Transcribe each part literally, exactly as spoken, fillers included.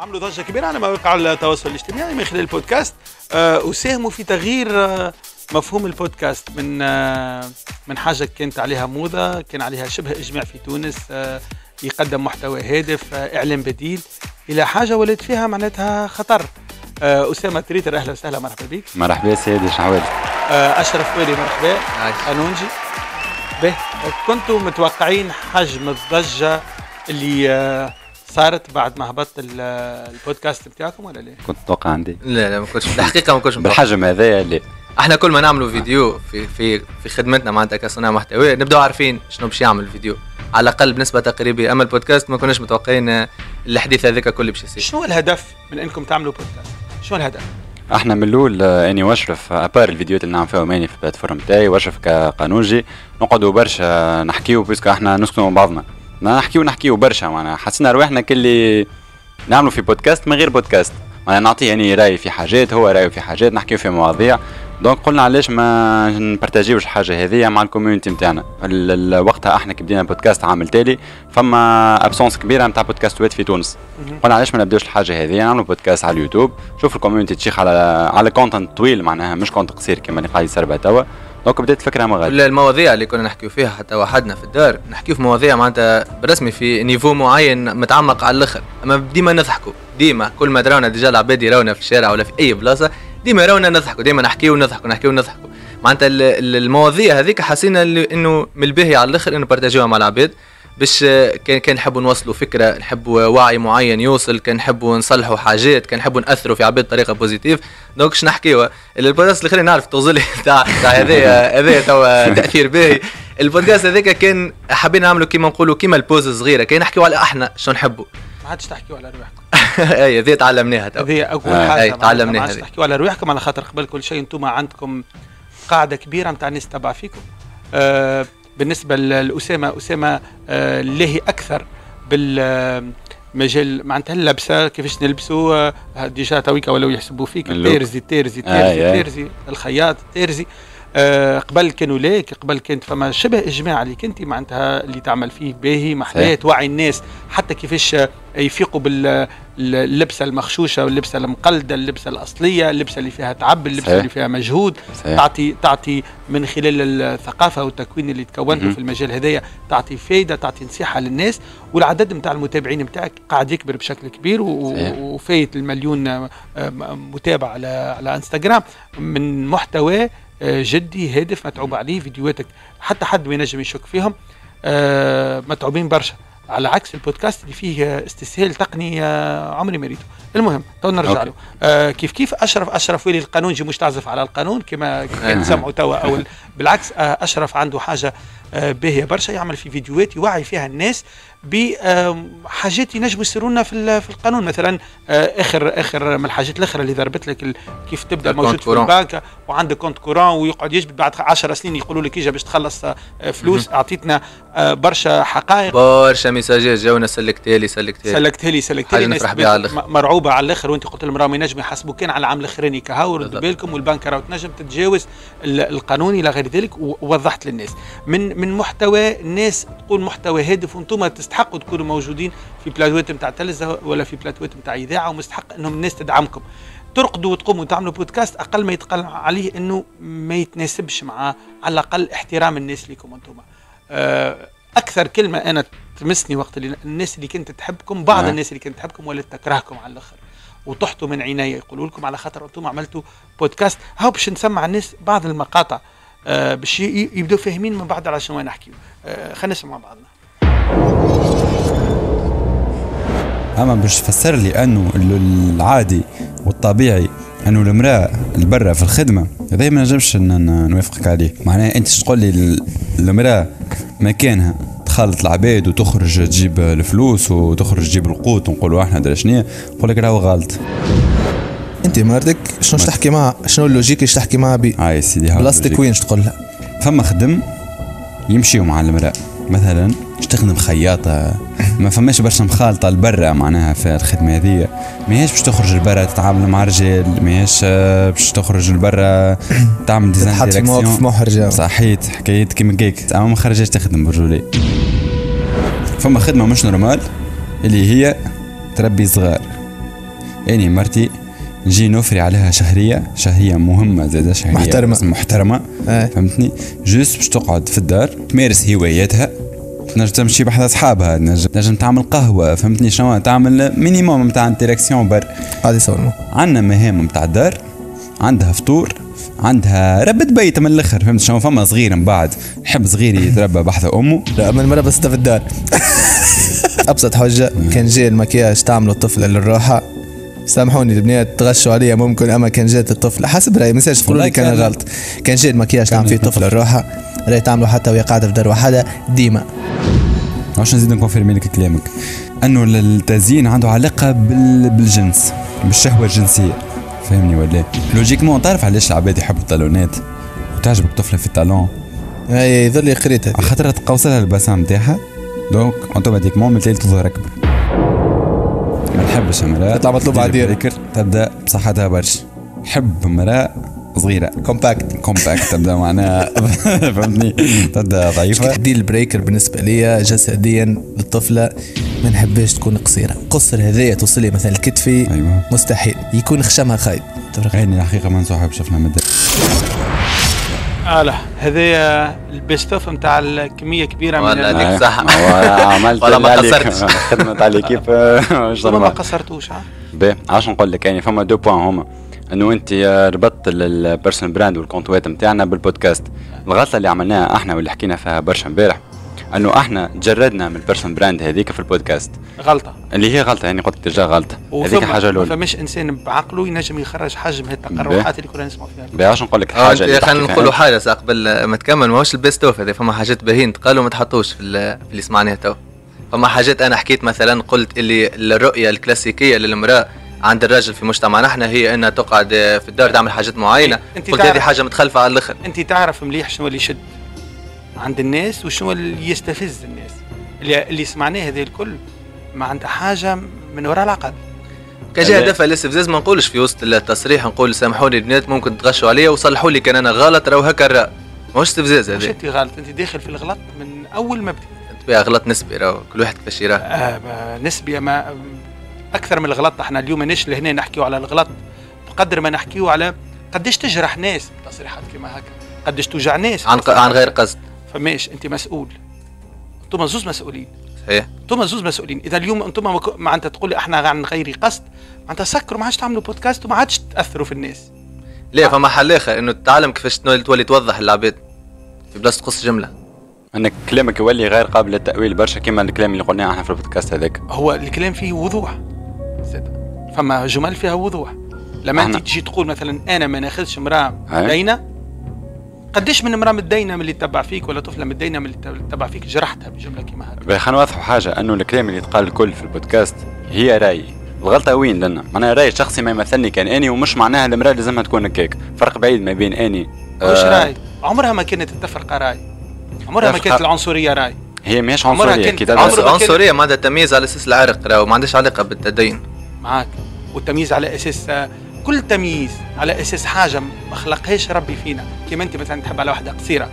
عملوا ضجة كبيرة على مواقع التواصل الاجتماعي من خلال البودكاست آه وساهموا في تغيير آه مفهوم البودكاست من آه من حاجة كانت عليها موضة، كان عليها شبه إجماع في تونس آه يقدم محتوى هادف آه إعلام بديل، إلى حاجة ولد فيها معناتها خطر. آه أسامة تريتر، أهلا وسهلا، مرحبا بك. مرحبا سيدي، شحوالك؟ آه أشرف ويلي، مرحبا. قانونجي. به كنتوا متوقعين حجم الضجة اللي آه صارت بعد ما هبطت البودكاست بتاعكم ولا ليه؟ كنت متوقع عندي. لا لا ما كنتش الحقيقة ما كنتش بالحجم هذايا اللي احنا كل ما نعملوا فيديو في في في خدمتنا معناتها كصناع محتوى نبداو عارفين شنو باش يعمل الفيديو على الاقل بنسبة تقريبية، اما البودكاست ما كناش متوقعين الحديث هذاك كله باش يصير. شنو الهدف من انكم تعملوا بودكاست؟ شنو الهدف؟ احنا من الاول اني واشرف ابار الفيديوهات اللي نعمل فيها ماني في البلاتفورم تاعي، واشرف كقانونجي نقعدوا برشا نحكيو بيسكو احنا نسكنوا مع بعضنا، نحكيو نحكيو برشا، معناها حسينا رواحنا كلي نعملوا في بودكاست من غير بودكاست، معناها نعطيه يعني راي في حاجات، هو رايه في حاجات، نحكيو في مواضيع. دونك قلنا علاش ما نبارتاجيوش الحاجه هذه مع الكوميونتي نتاعنا. وقتها احنا كي بدينا البودكاست عام تالي فما ابسونس كبيره نتاع بودكاستات في تونس، قلنا علاش ما نبداوش الحاجه هذه، نعملوا بودكاست على اليوتيوب، شوف الكوميونتي تشيخ على على كونتنت طويل، معناها مش كونتنت قصير كما اللي قاعد يصير توا. دونك بدات الفكره ما غادي. المواضيع اللي كنا نحكيو فيها حتى وحدنا في الدار نحكيو في مواضيع معناتها برسمي في نيفو معين متعمق على الاخر، اما ديما نضحكوا، ديما كل ما دراونا ديجا العباد يراونا في الشارع ولا في اي بلاصه ديما راونا نضحكوا، ديما نحكيو ونضحكوا نحكيو ونضحكوا. معناتها المواضيع هذيك حسينا انه من الباهي على الاخر انه بارتاجيوها مع العباد، باش كان كان نحبوا نوصلوا فكره، نحبوا وعي معين يوصل، كان نحبوا نصلحوا حاجات، كان نحبوا ناثروا في عباد بطريقه بوزيتيف. دونك شنو نحكيوا البودكاست الاخير نعرف توصلي تاع تاع هذايا هذايا توا تاثير باهي. البودكاست هذاك كان حابين نعملوا كيما نقولوا كيما البوز صغيره، كان نحكيوا على احنا شنو نحبوا، ما عادش تحكيوا على رواحكم. اي هذه تعلمناها تو، هذه اول حاجه تعلمناها، ما عادش تحكيوا على رواحكم، على خاطر قبل كل شيء انتم عندكم قاعده كبيره نتاع الناس تتبع فيكم. آه بالنسبه لأسامة، أسامة آه اللي أكثر بالمجال معناتها اللبسة، كيفاش نلبسوا آه ديجا تويكا ولو يحسبوا فيك التيرزي التيرزي التيرزي التيرزي الخياط التيرزي. آه قبل كانوا ليك، قبل كانت فما شبه إجماع اللي كنت معناتها اللي تعمل فيه باهي محلات توعي الناس حتى كيفاش يفيقوا باللبسة المخشوشة واللبسة المقلدة، اللبسة الأصلية، اللبسة اللي فيها تعب، اللبسة صحيح. اللي فيها مجهود، صحيح. تعطي تعطي من خلال الثقافة والتكوين اللي تكونته في المجال هذايا تعطي فايدة، تعطي نصيحة للناس، والعدد نتاع المتابعين نتاعك قاعد يكبر بشكل كبير وفايت المليون متابع على على انستغرام من محتوى جدي هادف متعوب عليه، فيديوهاتك حتى حد ما ينجم يشك فيهم، آه متعوبين برشا، على عكس البودكاست اللي فيه استسهال تقني آه عمري ما ريته. المهم تو نرجع له. آه كيف كيف اشرف اشرف ويلي القانونجي مش تعزف على القانون كما كان سمعوا توا، او بالعكس آه اشرف عنده حاجه آه باهيه برشا، يعمل في فيديوهات يوعي فيها الناس بحاجات ينجموا يصيروا لنا في في القانون. مثلا آه اخر اخر من الحاجات الاخرى اللي ضربت لك كيف تبدا موجود في البنك وعندك كونت كورون ويقعد يجبد بعد عشر سنين يقولوا لك اجا باش تخلص آه فلوس. اعطيتنا آه برشا حقائق، برشا ميساجات جاونا سلكتها لي سلكتها لي سلكتها لي سلكتها لي نفرح بها على الاخر، مرعوبه على الاخر، وانت قلت لهم راهم ينجموا يحاسبوا كان على العام الاخراني كهو، ردوا بالكم والبنك راهو تنجم تتجاوز القانون الى غير ذلك. ووضحت للناس من من محتوى الناس تقول محتوى هادف، وانتم تستحقوا تكونوا موجودين في بلاتوات نتاع تلفزه ولا في بلاتوات نتاع اذاعه، ومستحق انهم الناس تدعمكم. ترقدوا وتقوموا وتعملوا بودكاست اقل ما يتقال عليه انه ما يتناسبش مع على الاقل احترام الناس ليكم انتم. اكثر كلمه انا تمسني وقت اللي الناس اللي كنت تحبكم، بعض الناس اللي كنت تحبكم ولا تكرهكم على الاخر وطحتوا من عينيا، يقولوا لكم على خاطر انتم عملتوا بودكاست. هاو باش نسمع الناس بعض المقاطع آه باش يبدوا فاهمين من بعد على شنو نحكيو. آه خلينا نسمع بعضنا. اما باش تفسر لي انه العادي والطبيعي انه المراه البرة في الخدمه هذا ما نجمش نوافقك عليه. معناها انت تقول لي المراه مكانها تخلط العباد وتخرج تجيب الفلوس وتخرج تجيب القوت ونقولوا احنا درا شنو، نقول لك راهو غلط. انت مردك شنو تحكي معها، شنو اللوجيك اللي تحكي معها بي؟ اه يا سيدي بلاصتك وين تقول لها؟ فما خدم يمشيوا مع المراه، مثلا تخدم خياطه ما فماش برشا مخالطه لبرا، معناها في الخدمه هذه ماهيش باش تخرج لبرا تتعامل مع رجال، ماهيش باش تخرج لبرا تعمل ديزاين تحط في مواقف محرجه. صحيت حكايات كيما هيك، اما ما خرجتش تخدم برجولي. فما خدمه مش نورمال اللي هي تربي صغار، اني مرتي نجي نوفري عليها شهريه شهريه مهمه زاده شهريه محترمه محترمه آه. فهمتني جوست باش تقعد في الدار تمارس هواياتها تنجم تمشي بحذا اصحابها نجم نجم تعمل قهوه فهمتني شنو تعمل مينيموم نتاع انتراكسيون بر هذه صورنا عندنا مهام نتاع الدار عندها فطور عندها ربة بيت من الاخر فهمت شنو فما صغير من بعد نحب صغيري يتربى بحذا امه لا من مرة بس في الدار ابسط حجه كان جاي المكياج تعملوا الطفل للراحه سامحوني البنات تغشوا عليا ممكن اما كان جات الطفل حسب رايي مساج تقولوا لي كان غلط كان جاي المكياج تعمل فيه طفل الراحه راهي تعملوا حتى وهي قاعده في دار وحده ديما. عشان نزيد نكونفيرمي لك كلامك انه التزيين عنده علاقه بال... بالجنس بالشهوه الجنسيه فهمني ولا لوجيكمون تعرف علاش العباد يحبوا الطالونات وتعجبك طفله في الطالون اي يظل قريتها على خاطر تقوصلها البسام نتاعها دونك اوتوماتيكمون من الليل تظهر اكبر ما نحبش امراه تطلع مطلوب عادية تبدا بصحتها برشا نحب امراه صغيره كومباكت كومباكت تبدا معناها فهمتني تبدا ضعيفه دي البريكر بالنسبه لي جسديا للطفله ما نحبش تكون قصيره قصر هذايا توصل لي مثلا الكتفي أيوة. مستحيل يكون خشمها خايب هيني الحقيقه ما نصاحب شفنا مده اه هذايا البيستوف نتاع الكميه كبيره من والله ال- هذيك صح عملت والله ما اللي عليك. قصرتش. خدمت على كيف والله ما قصرتوش ها باهي عاش نقول لك يعني فما دو بوان هما انه انت ربطت البيرسونال براند والكونتوات نتاعنا بالبودكاست. الغلطه اللي عملناها احنا واللي حكينا فيها برشا امبارح انه احنا تجردنا من البيرسونال براند هذيك في البودكاست غلطه اللي هي غلطه يعني قلت ديجا غلطه هذيك وثم حاجه ما الاولى. فماش انسان بعقله ينجم يخرج حجم هالتقرحات اللي كنا نسمعوا فيها. باهي عاش نقول لك اه الحاجه اللي خلينا تحكي نقولوا فيها. حاجه ساق قبل ما تكمل ماهوش البيست اوف هذا فما حاجات باهين تقالوا ما تحطوش في, ال- في اللي سمعناه تو. فما حاجات انا حكيت مثلا قلت اللي الرؤيه الكلاسيكيه للمراه عند الرجل في مجتمعنا احنا هي انها تقعد في الدار تعمل حاجات معينه. أنت قلت تعرف- هذه حاجه متخلفه على الاخر. انت تعرف مليح شنو اللي يشد عند الناس وشنو اللي يستفز الناس. اللي اللي سمعناه هذا الكل ما عنده حاجه من وراء العقل. كجا هدفها الاستفزاز ما نقولش في وسط التصريح نقول سامحوني البنات ممكن تغشوا عليا وصلحوا لي كان انا غلط راهو هكا الرأي ماهوش استفزاز مش هذا. انت غلط انت داخل في الغلط من اول ما بديت. انت بها غلط نسبي راهو كل واحد كيفاش يراه. آه ما- نسبيا ما اكثر من الغلط. احنا اليوم ماناش لهنا نحكيو على الغلط بقدر ما نحكيو على قديش تجرح ناس بتصريحات كما هكا قديش توجع ناس عن ق- عن غير قصد. فماش انت مسؤول. انتم زوز مسؤولين. صحيح. انتم زوز مسؤولين. اذا اليوم انتم معناتها تقول لي احنا عن غير قصد معناتها سكروا ما عادش تعملوا بودكاست وما عادش تاثروا في الناس. ليه فما حل اخر انه تتعلم كيفاش تولي تولي توضح للعباد في بلاصه تقص جمله. انك كلامك يولي غير قابل للتاويل برشا كما الكلام اللي قلناه احنا في البودكاست هذاك. هو الكلام فيه وضوح. زاد. فما جمل فيها وضوح. لما انت تجي تقول مثلا انا ما ناخذش امراه مدينه قديش من امراه مدينه من اللي تتبع فيك ولا طفله مدينه من اللي تتبع فيك جرحتها بجمله كما هذا. باهي خلينا نوضحوا حاجه انه الكلام اللي يتقال الكل في البودكاست هي راي. الغلطه وين لنا؟ معناها راي شخصي ما يمثلني كان اني ومش معناها المراه لازمها تكون هكاك. فرق بعيد ما بين اني مش آه راي. عمرها ما كانت التفرقه راي. عمرها ما كانت العنصريه راي. هي ماهيش عنصريه كي عنصر عنصريه معناتها تمييز على اساس العرق راهو ما عندهاش علاقه بالتدين. معاك. والتمييز على اساس كل تمييز على اساس حاجه ما خلقهاش ربي فينا. كيما انت مثلا تحب على واحده قصيره.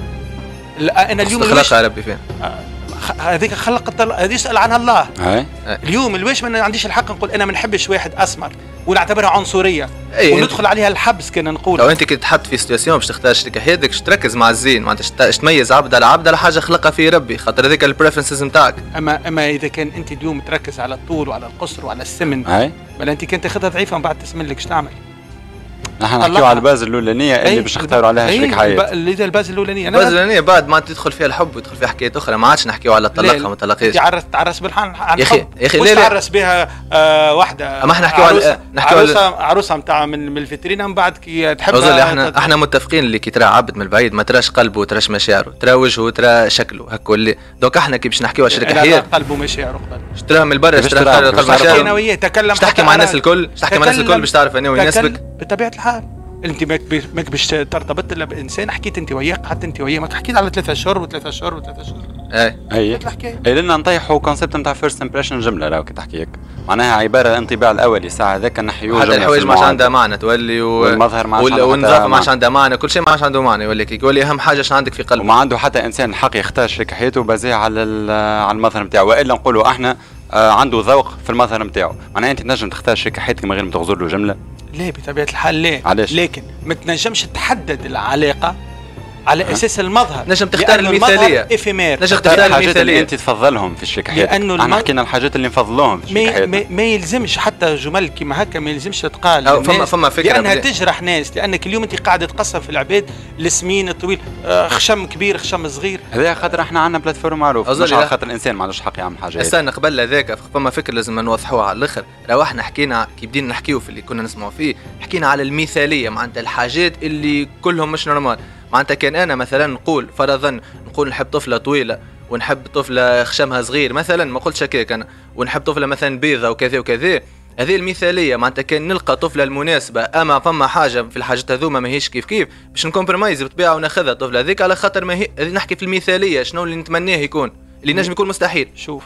انا اليوم خلقها ربي فينا. هذيك خلق هذه يسال عنها الله. هاي. اليوم الواش ما عنديش الحق نقول انا ما نحبش واحد اسمر ونعتبرها عنصريه أي وندخل عليها الحبس كنا نقول. لو انت كي تحط في سيتواسيون باش تختار شريك حياتك باش تركز مع الزين معناتها تميز عبد على عبد على حاجه خلقها فيه ربي خاطر هذيك البريفرنسز نتاعك. اما اما اذا كان انت اليوم تركز على الطول وعلى القصر وعلى السمن هاي بل انت كنت تاخذها ضعيفه من بعد تسمن لك ايش تعمل؟ نحن نحكيو على الباز الاولانيه اللي باش نختاروا عليها شريك حياه. اللي الباز الاولانيه الباز الاولانيه بعد ما تدخل فيها الحب ويدخل فيها حكايات اخرى ما عادش نحكيو على الطلاق وما طلقيش. تعرس تعرس بالحن عن يا اخي يا اخي لا تعرس بها آه واحده. اما احنا نحكيو على نحكيو عروسه عروسه نتاع من, من الفيترينا من بعد كي تحب احنا تت... احنا متفقين اللي كي ترى عبد من البعيد ما تراش قلبه وتراش مشاعره ترى وجهه ترى شكله هكا اللي دوك احنا كي باش نحكيو على شريك حياه قلبه ومشاعره اشتراها من برا اشتراها قلب مشاعره. انا وياه تكلم تحكي مع الناس الكل تحكي مع الناس الكل باش تعرف انه يناسبك بطبيعه الحال. انت ماك باش ترتبط الا بانسان حكيت انت وياه قعدت انت وياه ما حكيت على ثلاثة اشهر وثلاثة اشهر وثلاثة اشهر. اي اي اي لنا نطيحوا كونسيبت نتاع فيرست امبريشن جمله راهو كي تحكي هيك معناها عباره الانطباع الاولي ساعه هذاك نحيوه حتى الحوايج ما عادش عندها معنى تولي و... والمظهر ما عادش عندها والنظافه ما عادش عندها معنى كل شيء ما عادش عنده معنى يولي كي يقول لي اهم حاجه شنو عندك في قلبك وما عنده حتى انسان الحق يختار شريك حياته بازيه على على المظهر نتاعو والا نقولوا احنا آه عنده ذوق في المظهر نتاعو، معناها انت تنجم تختار شريك حياتك من غير ما تغزر له جمله؟ لا بطبيعه الحال لا. علاش؟ لكن ما تنجمش تحدد العلاقه على اساس المظهر. نجم تختار المثاليه افيمير، نجم تختار الحاجات اللي انت تفضلهم في الشريك حياتك. لانه احنا حكينا الحاجات اللي نفضلوهم في الشريك حياتنا. ما, ما يلزمش حتى جمل كيما هكا ما يلزمش تقال فما فما فكره لانها تجرح ناس، لانك اليوم انت قاعد تقسم في العباد السمين الطويل، آه خشم كبير خشم صغير. هذا خاطر احنا عندنا بلاتفورم معروف، مش على خاطر الانسان ما عندوش حق يعمل حاجه. استنى قبل هذاك فما فكره لازم نوضحوها على الاخر. راهو احنا حكينا كي بدينا نحكيو في اللي كنا نسمعوا فيه، حكينا على المثاليه معناتها الحاجات اللي كلهم مش نورمال. معناتها كان انا مثلا نقول فرضا نقول نحب طفله طويله ونحب طفله خشمها صغير مثلا، ما قلتش هكاك انا، ونحب طفله مثلا بيضه وكذا وكذا، هذه المثاليه. معناتها كان نلقى طفله المناسبه، اما فما حاجه في الحاجات هذوما ماهيش كيف كيف باش نكمبرومايز بطبيعه وناخذها الطفله هذيك على خاطر ما هي نحكي في المثاليه شنو اللي نتمناه يكون اللي نجم يكون مستحيل. شوف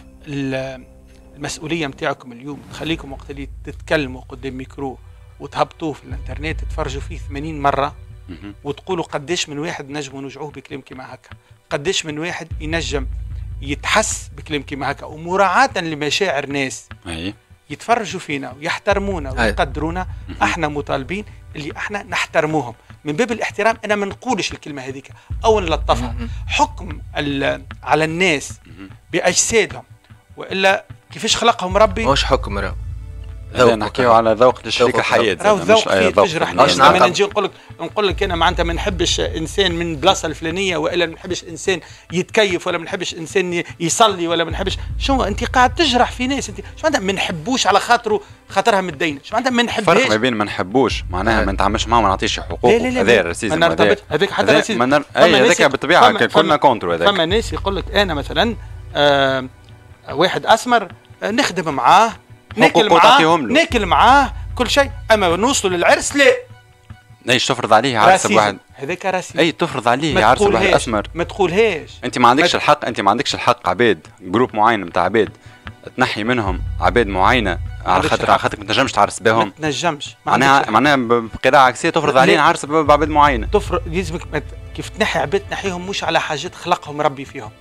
المسؤوليه نتاعكم اليوم تخليكم وقت اللي تتكلموا قدام ميكرو وتهبطوه في الانترنت تتفرجوا فيه ثمانين مره وتقولوا قديش من واحد نجموا نوجعوه بكلام كيما هكا، قديش من واحد ينجم يتحس بكلام كيما هكا، ومراعاة لمشاعر ناس أي. يتفرجوا فينا ويحترمونا ويقدرونا. احنا مطالبين اللي احنا نحترموهم من باب الاحترام. انا ما نقولش الكلمه هذيك او نلطفها. حكم على الناس باجسادهم والا كيفاش خلقهم ربي مش حكم راهو هذا نحكيو على ذوق لشريك الحياة. راهو ذوق فيه تجرح ناس. انا نجي نقول لك نقول لك انا معناتها ما نحبش انسان من البلاصه الفلانيه والا ما نحبش انسان يتكيف ولا ما نحبش انسان يصلي ولا ما نحبش شنو. انت قاعد تجرح في ناس. انت شو معناتها ما نحبوش على خاطره خاطرها متدينه؟ شو معناتها ما نحبهاش؟ فرق ما بين ما نحبوش معناها ما نتعاملش معاه ما نعطيش حقوقه. هذا الراسيزم هذا هذاك حتى الراسيزم اي هذاك بالطبيعه كلنا كونترو. هذاك فما ناس يقول لك انا مثلا آه واحد اسمر آه نخدم معاه ناكل معاه ناكل معاه كل شيء، اما نوصلوا للعرس لا. ايش تفرض عليه عرس بواحد؟ هذاك راسي. اي تفرض عليه عرس بواحد اسمر. ما تقولهاش. انت ما عندكش الحق، انت ما عندكش الحق عباد جروب معين نتاع عباد تنحي منهم عباد معينه على خاطر على خاطر ما تنجمش تعرس بهم. ما تنجمش معناها معناها بقراءه عكسيه تفرض علينا عرس بعباد معينه. تفرض لازمك كيف تنحي عباد تنحيهم مش على حاجات خلقهم ربي فيهم،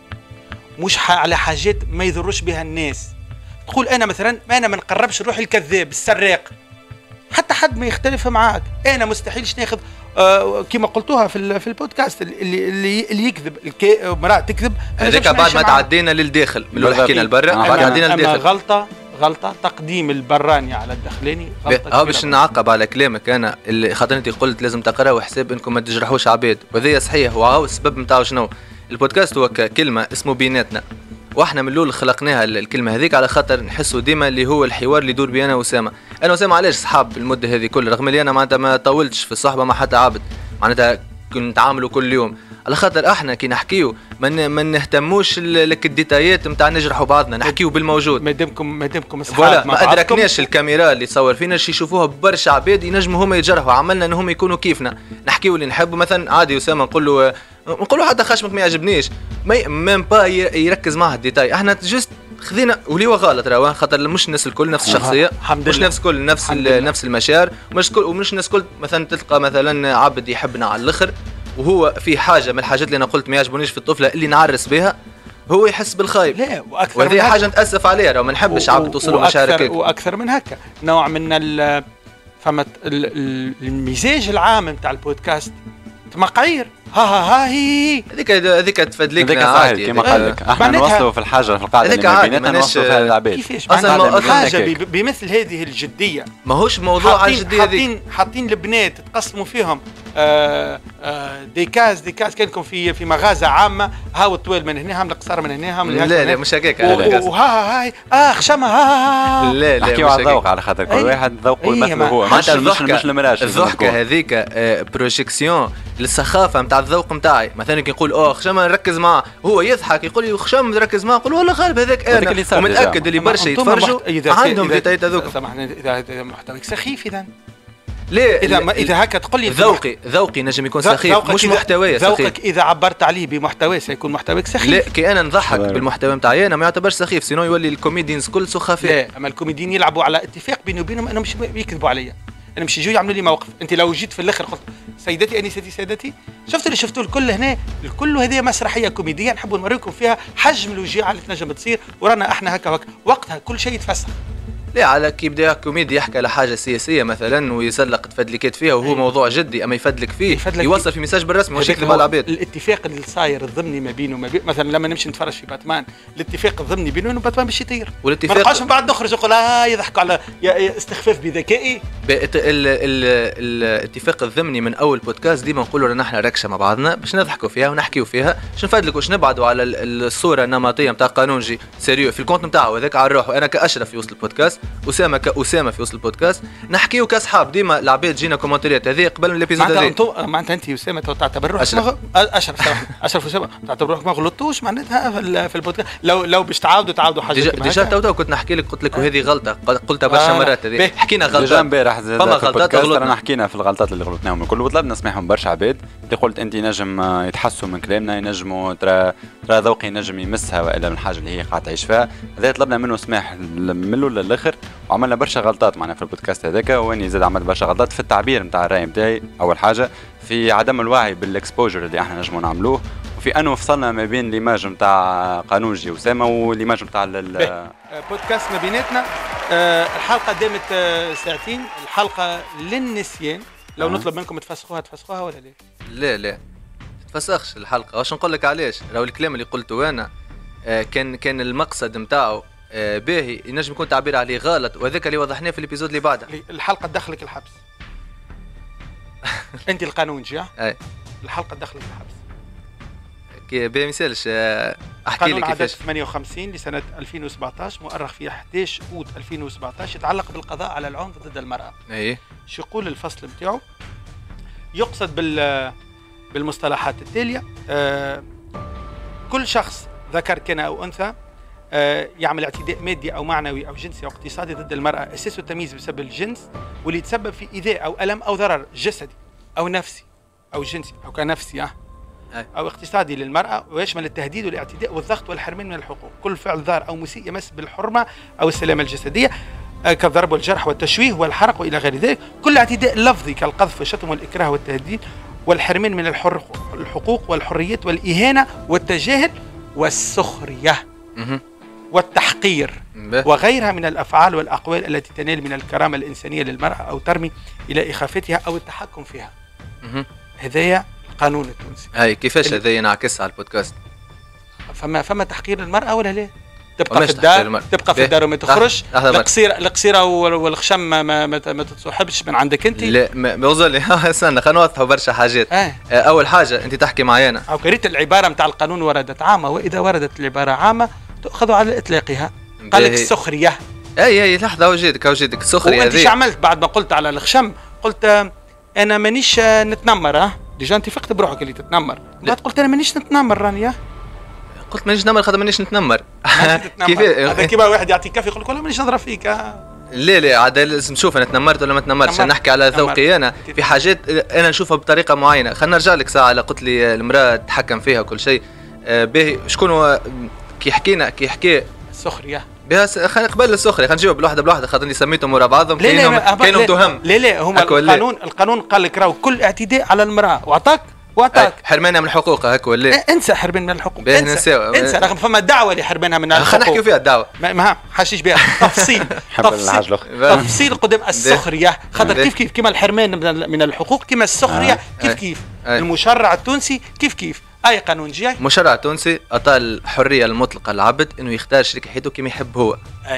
مش على حاجات ما يضروش بها الناس. تقول انا مثلا ما انا ما نقربش نروح الكذاب السراق حتى حد ما يختلف معاك. انا مستحيلش ناخذ آه كما قلتوها في في البودكاست اللي اللي, اللي يكذب امراه تكذب. هذاك بعد ما تعدينا للداخل من اللي حكينا البرا بعد عدينا للداخل. غلطه غلطه تقديم البراني على الداخلاني غلطه. اه باش نعقب على كلامك انا اللي خاطر انت قلت لازم تقراوا حساب انكم ما تجرحوش عباد، وهذا صحيح. وهو السبب نتاعو شنو؟ البودكاست هو كلمه اسمه بيناتنا، واحنا من الاول خلقناها الكلمه هذيك على خاطر نحسوا ديما اللي هو الحوار اللي يدور بي انا واسامه. انا واسامه علاش صحاب المده هذه كل رغم اللي انا معناتها ما طولتش في الصحبه مع حتى عبد، معناتها نتعاملوا كل يوم على خاطر احنا كي نحكيو ما ما نهتموش لك الديتايات نتاع نجرحوا بعضنا، نحكيو بالموجود. ما دامكم ما دامكم اصحاب ما ادركناش الكاميرا اللي تصور فينا شي يشوفوها برشا عباد ينجموا هما يجرحوا، عملنا انهم يكونوا كيفنا نحكيو اللي نحبوا. مثلا عادي اسامه نقول له نقول له حتى خشمك ما يعجبنيش ما ميم با يركز معها الديتاي. احنا جست خذينا ولي غلط راهو خاطر مش الناس الكل نفس الشخصيه، مش نفس الكل نفس نفس المشاعر، مش كل ومش الناس الكل مثلا تلقى مثلا عبد يحبنا على الاخر وهو في حاجه من الحاجات اللي انا قلت ما يعجبونيش في الطفله اللي نعرس بها هو يحس بالخايب. لا واكثر وهذه حاجه نتاسف عليها راهو ما نحبش عبد توصلوا مشاعر هكاك. واكثر من هكا نوع من فما المزاج العام نتاع البودكاست مقايير ها ها ها هي هذيك هذيك تفدلكنا عادي كما قال لك احنا نوصلوا في الحاجه في القاعده اللي بيناتنا نوصلوا فيها للعباد. كيفاش اصلا حاجه بمثل هذه الجديه ماهوش موضوع على الجديه هذيك. حاطين حاطين البنات تقسموا فيهم آآ آآ دي كاز دي كاز كانكم في في مغازه عامه، هاو الطويل من هنا، هاو القصار من هنا، هاو لا لا مش هكاك. وها هاي اه خشمها ها لا لا نحكيو على الذوق على خاطر كل واحد ذوقه مثله هو مش مش المراش. الضحكه هذيك بروجيكسيون للسخافه نتاع الذوق نتاعي. مثلا كي نقول اه خشم نركز معاه هو يضحك يقول لي خشم نركز معاه، نقول والله غالب هذاك انا ومتاكد اللي برشا يتفرجوا عندهم ديتايات هذوك. سامحني اذا محتواك سخيف اذا ليه اذا ما اذا هكا تقول لي ذوقي ذوقي نجم يكون سخيف مش محتواه سخيف. ذوقك اذا عبرت عليه بمحتواه سيكون محتواك سخيف. لا كي انا نضحك بالمحتوى نتاعي انا ما يعتبرش سخيف، سينو يولي الكوميديانز كل سخافين. لا اما الكوميديين يلعبوا على اتفاق بيني وبينهم انهم مش يكذبوا عليا، انا مش يجوا يعملوا لي موقف. انت لو جيت في الاخر قلت سيدتي انستي سادتي، شفتوا اللي شفتوا الكل هنا، الكل هذه مسرحيه كوميديه نحبوا نوريكم فيها حجم الوجيعه اللي تنجم تصير، ورانا احنا هكا وهكا وقتها كل شيء يتفسخ. لا على كي يبدا كوميدي يحكي على حاجه سياسيه مثلا ويسلق تفدلكات فيها وهو أيه. موضوع جدي اما يفدلك فيه يفدلك يوصل في مساج بالرسمي واش يكذب على العباد. الاتفاق اللي صاير الضمني ما بينه وما بين مثلا لما نمشي نتفرج في باتمان، الاتفاق الضمني بينه وبين باتمان باش يطير، والاتفاق ما نبقاش من بعد نخرج نقول اه يضحكوا على استخفاف بذكائي. الاتفاق الضمني من اول بودكاست ديما نقولوا رانا احنا ركشه مع بعضنا باش نضحكوا فيها ونحكيوا فيها، باش نفدلكوا باش نبعدوا على الصوره النمطيه نتاع قانونجي سيريو في الكونت نتاعو هذاك على روحه. انا كاشرف في وسط البودكاست، اسامه كاسامه في وسط البودكاست، نحكيو كاصحاب ديما العباد جينا كومنتات هذه قبل من الابيزود هذا. معناتها معناتها انت اسامه تعتبر روحك اشرف اشرف اشرف اسامه تعتبر روحك ما غلطتوش معناتها في البودكاست. لو لو باش تعاودوا تعاودوا حاجه ديجا تو تو كنت نحكي لك قلت لك وهذه غلطه قلتها برشا آه مرات هذه حكينا غلطه ديجا امبارح فما غلطات غلطنا حكينا في الغلطات اللي غلطناهم الكل وطلبنا سماحهم برشا عباد اللي قلت انت نجم يتحسوا من كلامنا ينجموا ترى ترى ذوقي نجم يمسها والا من الحاجه اللي هي قاعده تعيش فيها. هذا طلبنا منه سماح من الاول للاخر وعملنا برشا غلطات معنا في البودكاست هذاك، واني زاد عملت برشا غلطات في التعبير نتاع الراي نتاعي. اول حاجه في عدم الوعي بالاكسبوجر اللي احنا نجموا نعملوه، وفي انه فصلنا ما بين ليماج نتاع قانونجي وسامه وليماج نتاع البودكاست ما بيناتنا. أه الحلقه دامت أه ساعتين، الحلقه للنسيان. لو أه. نطلب منكم تفسخوها تفسخوها ولا ليه؟ لا لا تفسخش الحلقه. واش نقول لك علاش؟ راهو الكلام اللي قلته انا أه كان كان المقصد نتاعو أه باهي، ينجم يكون تعبير عليه غلط، وهذاك اللي وضحناه في الابيزود اللي بعده. الحلقه تدخلك الحبس. انت القانونجي اي الحلقه تدخلك الحبس. كي باهي ما يسالش احكي لك كيفاش. ثمانية وخمسين لسنه ألفين وسبعطاش مؤرخ في أحد عشر أوت ألفين وسبعطاش يتعلق بالقضاء على العنف ضد المراه. اي شو يقول الفصل نتاعو؟ يقصد بال بالمصطلحات التاليه آه كل شخص ذكر كان او انثى آه يعمل اعتداء مادي او معنوي او جنسي او اقتصادي ضد المراه اساسه التمييز بسبب الجنس، واللي يتسبب في ايذاء او الم او ضرر جسدي او نفسي او جنسي او كنفسي آه. أو اقتصادي للمرأة، ويشمل التهديد والاعتداء والضغط والحرمان من الحقوق. كل فعل ضار أو مسيء يمس بالحرمة أو السلامة الجسدية كالضرب والجرح والتشويه والحرق وإلى غير ذلك. كل اعتداء لفظي كالقذف والشتم والإكراه والتهديد والحرمان من الحقوق والحريات والإهانة والتجاهل والسخرية والتحقير وغيرها من الأفعال والأقوال التي تنال من الكرامة الإنسانية للمرأة أو ترمي إلى إخافتها أو التحكم فيها. هذايا القانون التونسي. هاي كيفاش هذا ينعكس على البودكاست؟ فما فما تحقير المرأة ولا لا؟ تبقى في الدار تبقى في الدار وما تخرجش. القصيرة القصيرة والخشم ما ما, ما, ما تتصاحبش من عندك انت. لا ما وصل استنى خلينا نوضحوا برشا حاجات. آه. اول حاجة انت تحكي معي انا او قريت العبارة نتاع القانون وردت عامة، واذا وردت العبارة عامة تأخذ على اطلاقها. قال لك السخرية. اي اي لحظة وجدك وجدك السخرية هذه. وانت ايش عملت بعد ما قلت على الخشم؟ قلت انا مانيش نتنمر. ها ديجا انت فقت بروحك اللي تتنمر. بعد قلت انا مانيش نتنمر راني. قلت مانيش نتنمر خاطر مانيش نتنمر. كيف هذا كيما واحد يعطيك كافي يقول لك والله مانيش نضرب فيك. لا لا عاد لازم نشوف انا تنمرت ولا ما تنمرتش. نحكي على ذوقي انا في حاجات انا نشوفها بطريقه معينه. خلينا نرجع لك ساعه على قلت لي المراه تتحكم فيها وكل شيء. باهي شكون هو كي حكينا كي حكى السخريه بها خلينا قبل السخريه خلينا نجاوب بواحده بواحده خاطر اللي سميتهم ورا بعضهم كاينهم كاينهم تهم. لا لا هما القانون القانون قال لك راهو كل اعتداء على المراه وعطاك وعطاك حرمانها من حقوقها هكا ولا انسى حرمان من الحقوق. انسى انسى رغم فما دعوه لحرمانها من الحقوق. خلينا نحكيو فيها الدعوه ما حاشيش بها تفصيل تفصيل تفصيل قدام السخريه خاطر كيف كيف كما الحرمان من الحقوق كما السخريه كيف كيف المشرع التونسي كيف كيف اي قانون جاي. المشرع التونسي اعطى الحريه المطلقه للعبد انه يختار شريك حياته كما يحب هو. اي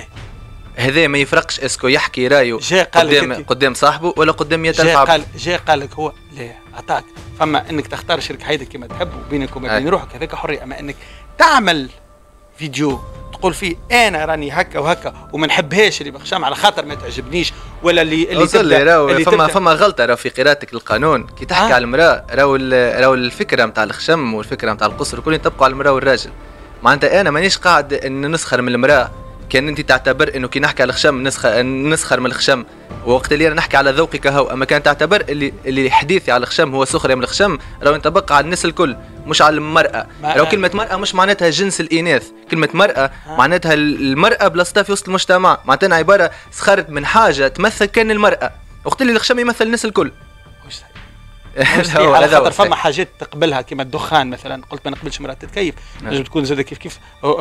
هذا ما يفرقش اسكو يحكي رايه قدام قدام صاحبه ولا قدام مئة ألف عبد. قال جاي قال لك هو لا عطاك فما انك تختار شريك حياتك كما تحب وبينك وبين روحك هذاك حريه. اما انك تعمل فيديو تقول فيه انا راني هكا وهكا وما نحبهاش اللي بخشام على خاطر ما تعجبنيش ولا اللي اللي تبدا اللي فما فما غلطه راه في قراءتك للقانون كي تحكي آه. على المراه راهو راهو الفكره نتاع الخشم والفكره نتاع القصر كلهم يطبقوا على المراه والراجل. معناتها انا مانيش قاعد ان نسخر من المراه. كان انت تعتبر انه كي نحكي على الخشم نسخر نسخر من الخشم وقت اللي انا نحكي على ذوقي كهو. اما كان تعتبر اللي اللي حديثي على الخشم هو سخريه من الخشم راهو ينطبق على الناس الكل مش على المراه. راهو كلمه مراه مش معناتها جنس الاناث. كلمه مراه معناتها المراه بلاصتها في وسط المجتمع. معناتها عباره سخرت من حاجه تمثل كان المراه وقت اللي الخشم يمثل الناس الكل. على خاطر فما حاجات تقبلها كما الدخان مثلا، قلت ما نقبلش مرات تتكيف، لازم تكون زاد كيف كيف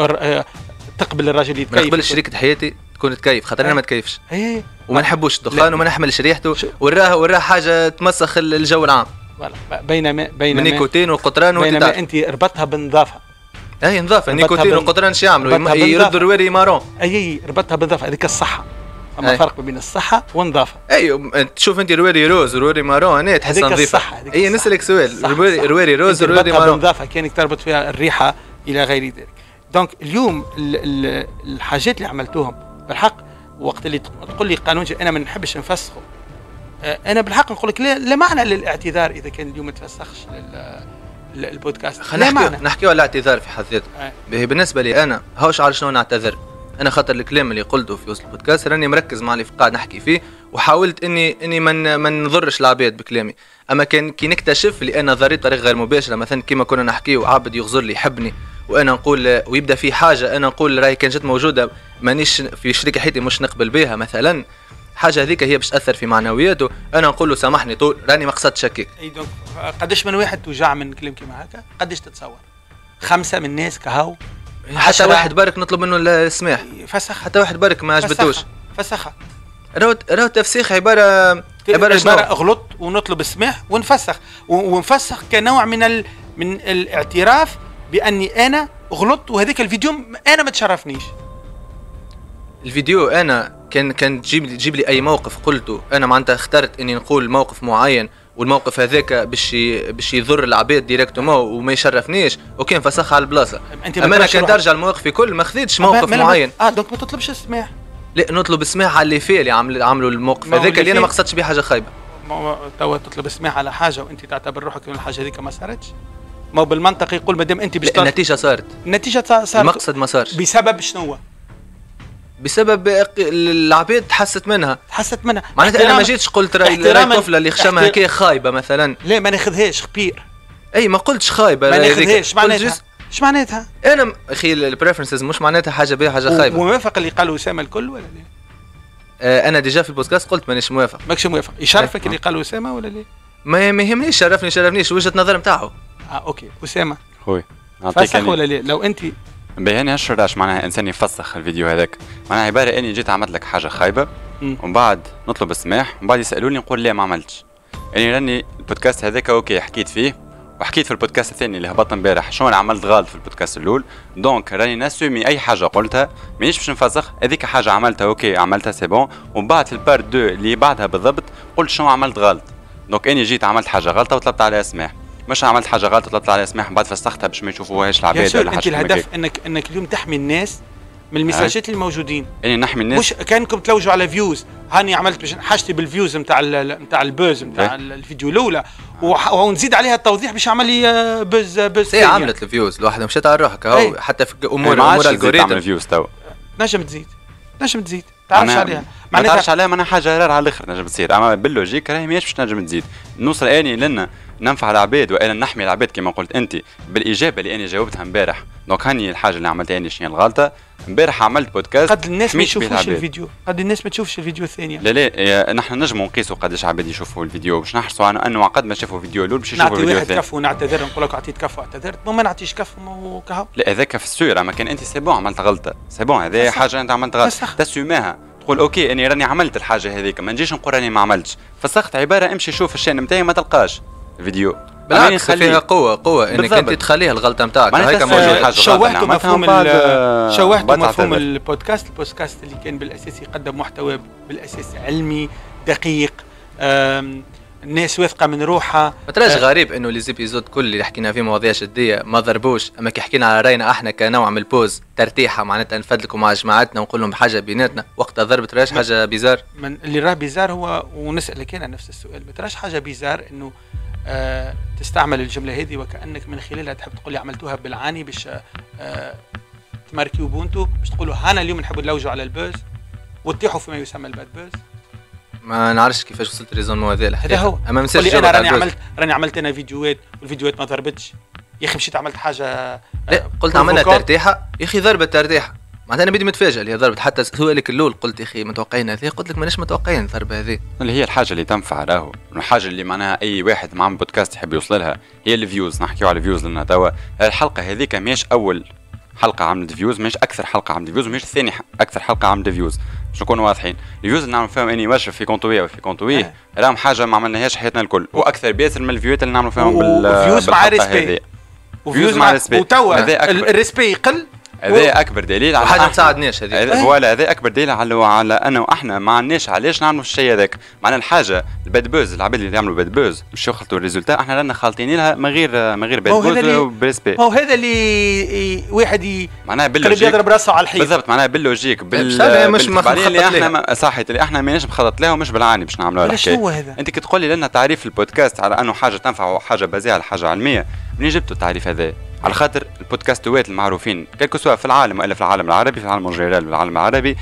تقبل الراجل يتكيف. ما نقبلش شريكة حياتي تكون تكيف خاطر انا ما تكيفش ايه وما نحبوش الدخان وما نحملش ريحته وراه وراه حاجه تمسخ الجو العام. بينما بينما النيكوتين والقطران بينما انت ربطها بالنظافه. اي نظافه النيكوتين والقطران شو يعملوا؟ يردوا الرواري مارون. اي ربطها بالنظافه، هذيك الصحه. اما فرق بين الصحه والنظافه. اي تشوف انت رواري روز ورواري مارون انا تحس نظيفه. اي نسالك سؤال، رواري روز ورواري مارون بالنظافه كانك تربط فيها الريحه الى غير ذلك. دونك اليوم الحاجات اللي عملتوهم بالحق وقت اللي تقول لي قانون انا ما نحبش نفسخه، انا بالحق نقول لك لا معنى للاعتذار اذا كان اليوم ما تفسخش البودكاست. خلينا نحكي نحكيو على الاعتذار في حد ذاته. آه. بالنسبه لي انا هاوش على شنو نعتذر، انا خاطر الكلام اللي قلته في وسط البودكاست راني مركز مع اللي قاعد نحكي فيه وحاولت اني اني من ما نضرش العباد بكلامي. اما كان كي نكتشف اللي انا ضريت بطريقه غير مباشره، مثلا كيما كنا نحكيو عبد يغزر لي يحبني وانا نقول ويبدا في حاجه انا نقول راهي كان جات موجوده مانيش في شريك حياتي مش نقبل بها مثلا، حاجه هذيك هي باش تاثر في معنوياته، انا نقول له سامحني طول راني ما قصدتش هكاك. اي دونك قداش من واحد توجع من كلام كيما هكا؟ قداش تتصور؟ خمسه من الناس كهو حتى واحد برك نطلب منه السماح فسخ، حتى واحد برك ما عجبتوش فسخها. راهو راهو التفسيخ عباره عباره شنو؟ غلط ونطلب السماح ونفسخ ونفسخ كنوع من ال... من الاعتراف باني انا غلطت وهذاك الفيديو انا ما تشرفنيش. الفيديو انا كان كان تجيب لي تجيب لي اي موقف قلته انا معناتها اخترت اني نقول موقف معين والموقف هذاك باش باش يضر العباد ديريكتومون وما يشرفنيش وكان فسخ على البلاصه. اما انا كان ترجع المواقف الكل ما خذيتش موقف معين. اه دونك ما تطلبش السماح. لا نطلب السماح على اللي فيه اللي عمل عملوا الموقف هذاك اللي انا ما قصدتش بيه حاجه خايبه. توا تطلب السماح على حاجه وانت تعتبر روحك ان الحاجه هذيك ما صارتش. ما هو بالمنطق يقول ما دام انت باش النتيجه صارت. النتيجه صارت المقصد ما صارش. بسبب شنو؟ بسبب العباد تحست منها تحست منها معناتها انا ما جيتش قلت راي الطفله اللي خشمها هكا خايبه مثلا. لا ما ناخذهاش خبير. اي ما قلتش خايبه ما ناخذهاش. معناتها ايش معناتها؟ انا اخي البريفرنسز مش معناتها حاجه بها حاجه خايبه. وموافق اللي قالوا اسامه الكل ولا لا؟ آه انا ديجا في البودكاست قلت مانيش موافق. ماكش موافق. يشرفك اللي قالوا اسامه ولا لا؟ ما ما يهمنيش شرفني شرفنيش وجهه نظر نتاعو. اه اوكي اسامه خويا فسخ ولا لا؟ لو انت بياني هالشراش معناها انسان يفسخ الفيديو هذاك معناها عباره اني جيت عملت لك حاجه خايبه ومن بعد نطلب السماح ومن بعد يسالوني نقول لا ما عملتش. يعني راني البودكاست هذاك اوكي حكيت فيه وحكيت في البودكاست الثاني اللي هبط امبارح شلون عملت غلط في البودكاست الاول. دونك راني ناسومي اي حاجه قلتها مانيش باش نفسخ هذيك حاجه عملتها اوكي عملتها سي بون ومن بعد في البار دو اللي بعدها بالضبط قلت شنو عملت غلط. دونك اني جيت عملت حاجه غلطه وطلبت عليها سماح مش عملت حاجه غلط وطلبت عليها سماح بعد فسختها باش ما يشوفوهاش العباد ولا حاجه. انت الهدف انك انك اليوم تحمي الناس من المساجات الموجودين. يعني نحمي الناس مش كانكم تلوجوا على فيوز. هاني عملت باش حاجتي بالفيوز نتاع نتاع البوز نتاع الفيديو الاولى ونزيد عليها التوضيح باش يعمل لي بوز بوز. هي عملت الفيوز الواحده مشات على روحك اهو حتى في امور امور الجوريثم تعمل فيوز تو نجم تزيد نجم تزيد تعرفش عليها ما تعرفش عليها معناها حاجه راه على الاخر نجم تصير. اما باللوجيك راهي ماهيش باش نجم تزيد. نوصل اني لنا ننفع العباد وانا نحمي العباد كما قلت انت بالاجابه اللي انا جاوبتها امبارح. دونك هاني الحاجه اللي عملتها اني شنو الغلطه. امبارح عملت بودكاست قد الناس ما يشوفوش الفيديو قد الناس ما تشوفش الفيديو الثاني. لا لا نحن نجموا نقيسوا قداش عباد يشوفوا الفيديو باش نحرصوا على انه قد ما شافوا الفيديو الاول باش يشوفوا الفيديو الثاني. نعطي واحد كف ونعتذر نقول لك عطيت كف واعتذرت ما نعطيش كف وكهو. لا هذاك في السور اما كان انت سي بون عملت غلطه سي بون هذه حاجه انت عملت غلطه تسوماها تقول اوكي اني راني عملت الحاجه هذيك ما نجيش نقول راني ما عملتش. فسخت عباره امشي شوف الشان نتاعي ما تلقاش الفيديو. بالعكس فيها قوه قوه انك انت تخليها الغلطه نتاعك هيك موجود. شوهتوا مفهوم شوهتوا مفهوم البودكاست. البودكاست اللي كان بالاساس يقدم محتوى بالاساس علمي دقيق الناس واثقه من روحها. ما تراش غريب انه لي زيبيزود كل اللي حكينا فيه مواضيع جديه ما ضربوش. اما كي حكينا على راينا احنا كنوع من البوز ترتيحه معناتها نفدلكم مع جماعتنا ونقول لهم حاجه بيناتنا وقتها ضربت راش حاجه بيزار. من اللي راه بيزار هو ونسالك انا نفس السؤال ما تراش حاجه بيزار انه آه تستعمل الجمله هذه وكانك من خلالها تحب تقول لي عملتوها بالعاني باش آه تماركيو بونتو باش تقولوا هانا اليوم نحب نلوجوا على البوز وتطيحوا فيما يسمى الباد بوز. ما نعرفش كيفاش وصلت ريزون هذا هذا هو. اما مساج انا راني عملت راني عملت انا فيديوهات والفيديوهات ما ضربتش يا اخي مشيت عملت حاجه لا قلت عملنا ترتيحه يا اخي ضربت ترتيحه معناتها انا بدي متفاجئ اللي هي ضربت. حتى سؤالك الاول قلت يا اخي متوقعين هذه، قلت لك ماناش متوقعين الضربه هذه. اللي هي الحاجه اللي تنفع راهو، الحاجه اللي معناها اي واحد مع بودكاست يحب يوصل لها هي الفيوز. نحكيو على الفيوز لنا توا الحلقه هذيك ماهيش اول حلقه عملت فيوز، ماهيش اكثر حلقه عملت فيوز، ماهيش ثاني اكثر حلقه عملت فيوز، باش نكونوا واضحين. الفيوز اللي نعملوا فيهم اني واشرف في كونتويه وفي كونتويه راهم حاجه ما عملناهاش حياتنا الكل، واكثر بياسر من الفيوهات اللي نعملوا فيهم بالفيوز مع ريسبي، وفيوز مع ريسبي، وتوا الريسبي يقل. هذا اكبر دليل على حاجه ما تساعدناش هذه. فوالا هذا اكبر دليل على على انا واحنا ما عندناش علاش نعملوا الشيء هذاك. معناها الحاجه الباد بوز، العباد اللي يعملوا باد بوز باش يخلطوا الريزولتا، احنا رانا خالطين لها من غير من غير باد بوز وبريسبي. هو هذا اللي واحد معناها باللوجيك يضرب راسه على الحيط بالضبط. معناها باللوجيك بال مش مخطط اللي احنا صحيت اللي احنا ماناش مخطط لها ومش بالعاني باش نعملوها الحكايه. انت كي تقول لي لنا تعريف البودكاست على انه حاجه تنفع وحاجه بازيه على حاجه علميه، منين جبتوا التعريف هذا؟ على خاطر البودكاستوات المعروفين كلكو سواء في العالم والا في العالم العربي، في العالم الجيرال والعالم العربي،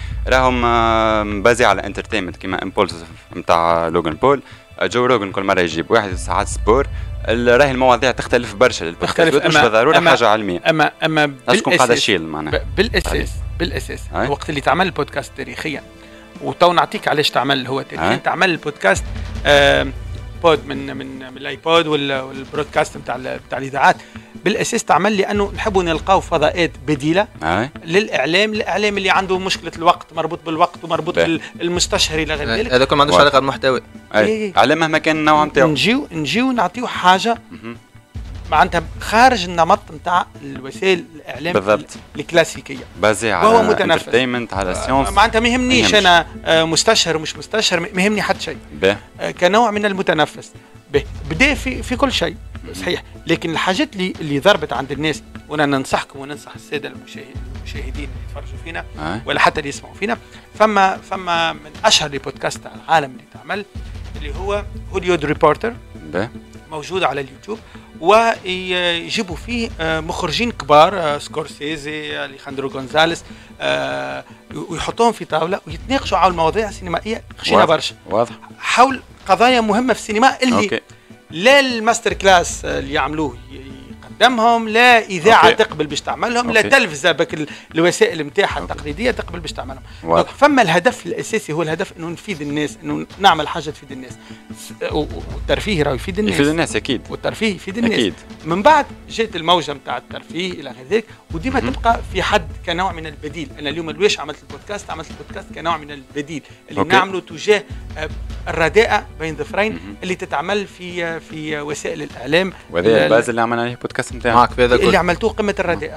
راهم بازي على انترتينمنت كيما امبولس نتاع لوغان بول، جو روغن كل مره يجيب واحد ساعات سبور. راهي المواضيع تختلف برشا للبودكاست، مش بالضروره حاجه علميه. اما اما بالاساس قاعده تشيل معناها بالاساس بالاساس الوقت اللي تعمل البودكاست تاريخيا، وتو نعطيك علاش تعمل هو تاريخيا. تعمل البودكاست آه بود من من من الايبود والبرودكاست نتاع نتاع الاذاعات. بالاساس تعمل لانه نحبوا نلقاو فضاءات بديله أي. للاعلام، الاعلام اللي عنده مشكله الوقت، مربوط بالوقت ومربوط بالمستشهر الى غير ذلك. هذا كل ما عندوش علاقه بالمحتوى. اي على مهما كان النوع نتاعو. نجيو نجيو نعطيو حاجه معناتها خارج النمط نتاع الوسائل الاعلام بالضبط الكلاسيكيه، بازي على وهو متنفس على سيونس. معناتها ما يهمنيش انا مستشهر ومش مستشهر، ما يهمني حد شيء كنوع من المتنفس. بدا في في كل شيء صحيح، لكن الحاجات اللي اللي ضربت عند الناس، وانا ننصحكم وننصح الساده المشاهدين المشاهدين اللي يتفرجوا فينا آه. ولا حتى اللي يسمعوا فينا، فما فما من اشهر البودكاست على العالم اللي تعمل اللي هو هوليود ريبورتر، موجود على اليوتيوب، ويجيبوا فيه مخرجين كبار، سكورسيزي، اليخاندرو غونزاليس، ويحطوهم في طاوله ويتناقشوا على المواضيع السينمائيه خشينه برشا واضح حول قضايا مهمه في السينما اللي أوكي. لا الماستر كلاس اللي يعملوه يقدمهم، لا اذاعه أوكي. تقبل باش تعملهم، لا تلفزه بك الوسائل نتاعها التقليديه تقبل باش تعملهم. فما الهدف الاساسي هو الهدف انه نفيد الناس، انه نعمل حاجه تفيد الناس، والترفيه راه يفيد الناس، يفيد الناس اكيد، والترفيه يفيد الناس أكيد. من بعد جات الموجه نتاع الترفيه الى غير ذلك، وديما تبقى في حد كنوع من البديل. انا اليوم ليش عملت البودكاست؟ عملت البودكاست كنوع من البديل اللي أوكي. نعمله تجاه الرداءة بين ظفرين اللي تتعمل في في وسائل الاعلام، وهذا الباز اللي عملنا عليه بودكاست نتاعنا معك في هذا اللي عملتوه قمه الرداءة.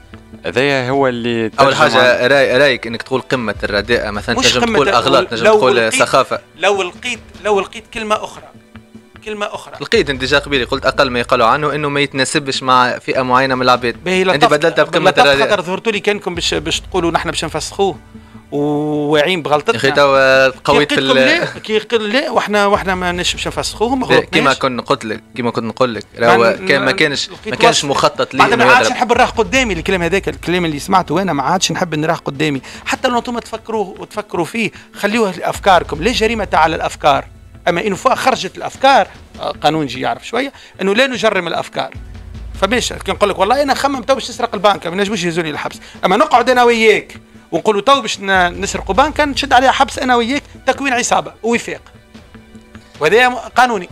هذا هو اللي اول حاجه راي رايك انك تقول قمه الرداءة، مثلا تنجم تقول اغلاط، تنجم تقول سخافه. لو لقيت لو لقيت كلمه اخرى كلمه اخرى لقيت انت جا قبيلي قلت اقل ما يقالوا عنه انه ما يتناسبش مع فئه معينه من العباد، انت بدلتها بقمه الرداءة. خاطر ظهرتوا لي كانكم باش باش تقولوا نحن باش نفسخوه وواعيين بغلطتنا. يا اخي توا قويت في لا كي قل لا واحنا واحنا ما باش نفسخوه كيما كنا قلت لك كيما كنت نقول لك راهو كان ما كانش ما كانش مخطط ليه. ما عادش نحب نراه قدامي الكلام هذاك، الكلام اللي سمعته انا ما عادش نحب نراه قدامي، حتى لو انتم تفكروه وتفكروا فيه خليوه لافكاركم، لا جريمه على الافكار. اما انه خرجت الافكار قانون يجي يعرف شويه انه لا نجرم الافكار. فماش كي نقول لك والله انا خمم تو باش تسرق البنك ما نجموش يهزوني الحبس، اما نقعد انا وياك ونقولوا تو باش نسرقوا بنك نشد عليها حبس انا وياك تكوين عصابه ووفاق، وهذا قانوني.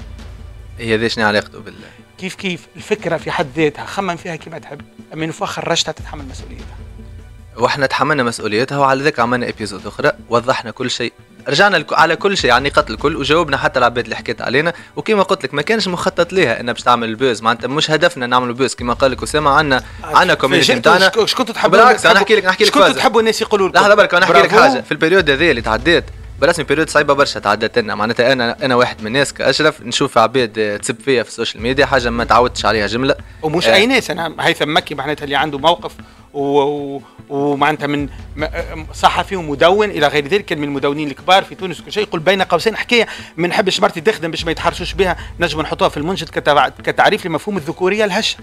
هي ذي شنو علاقته بالله؟ كيف كيف الفكره في حد ذاتها خمم فيها كما تحب، اما نفوا خرجتها تتحمل مسؤوليتها. واحنا تحملنا مسؤوليتها، وعلى ذاك عملنا ابيزود اخرى وضحنا كل شيء، رجعنا على كل شيء يعني قتل الكل، وجاوبنا حتى العباد اللي حكيت علينا. وكما قلت لك ما كانش مخطط ليها انها باش تعمل البوز، معناتها مش هدفنا نعملوا بوز كما قال لك اسامه. عندنا عندنا كوميونيتي نتاعنا. اش كنتوا تحبوا؟ بالعكس انا نحكي لك نحكي لك كنتوا تحبوا الناس يقولوا لكم. لحظه برك انا نحكي لك حاجه في البريود هذه اللي تعديت برسمي، بيريود صعيبه برشا تعدت لنا. معناتها انا انا واحد من الناس كاشرف نشوف عباد تسب فيا في السوشيال ميديا، حاجه ما تعودتش عليها جمله. ومش آه. اي ناس، انا هيثم مكي معناتها اللي عنده موقف ومعناتها من صحفي ومدون الى غير ذلك، كان من المدونين الكبار في تونس وكل شيء. يقول بين قوسين حكايه ما نحبش مرتي تخدم باش ما يتحرشوش بها، نجم نحطوها في المنشد كتعريف لمفهوم الذكوريه الهشه.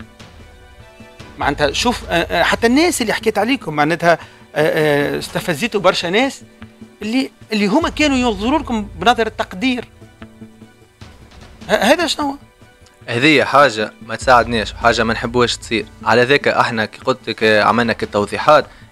معناتها شوف حتى الناس اللي حكيت عليكم معناتها استفزيتوا برشا ناس اللي اللي هما كانوا ينظروا لكم بنظر التقدير. هذا شنو؟ هذه حاجه ما تساعدناش، حاجه ما نحبوش تصير. على ذاك احنا كي قلت لك عملنا كالتوضيحات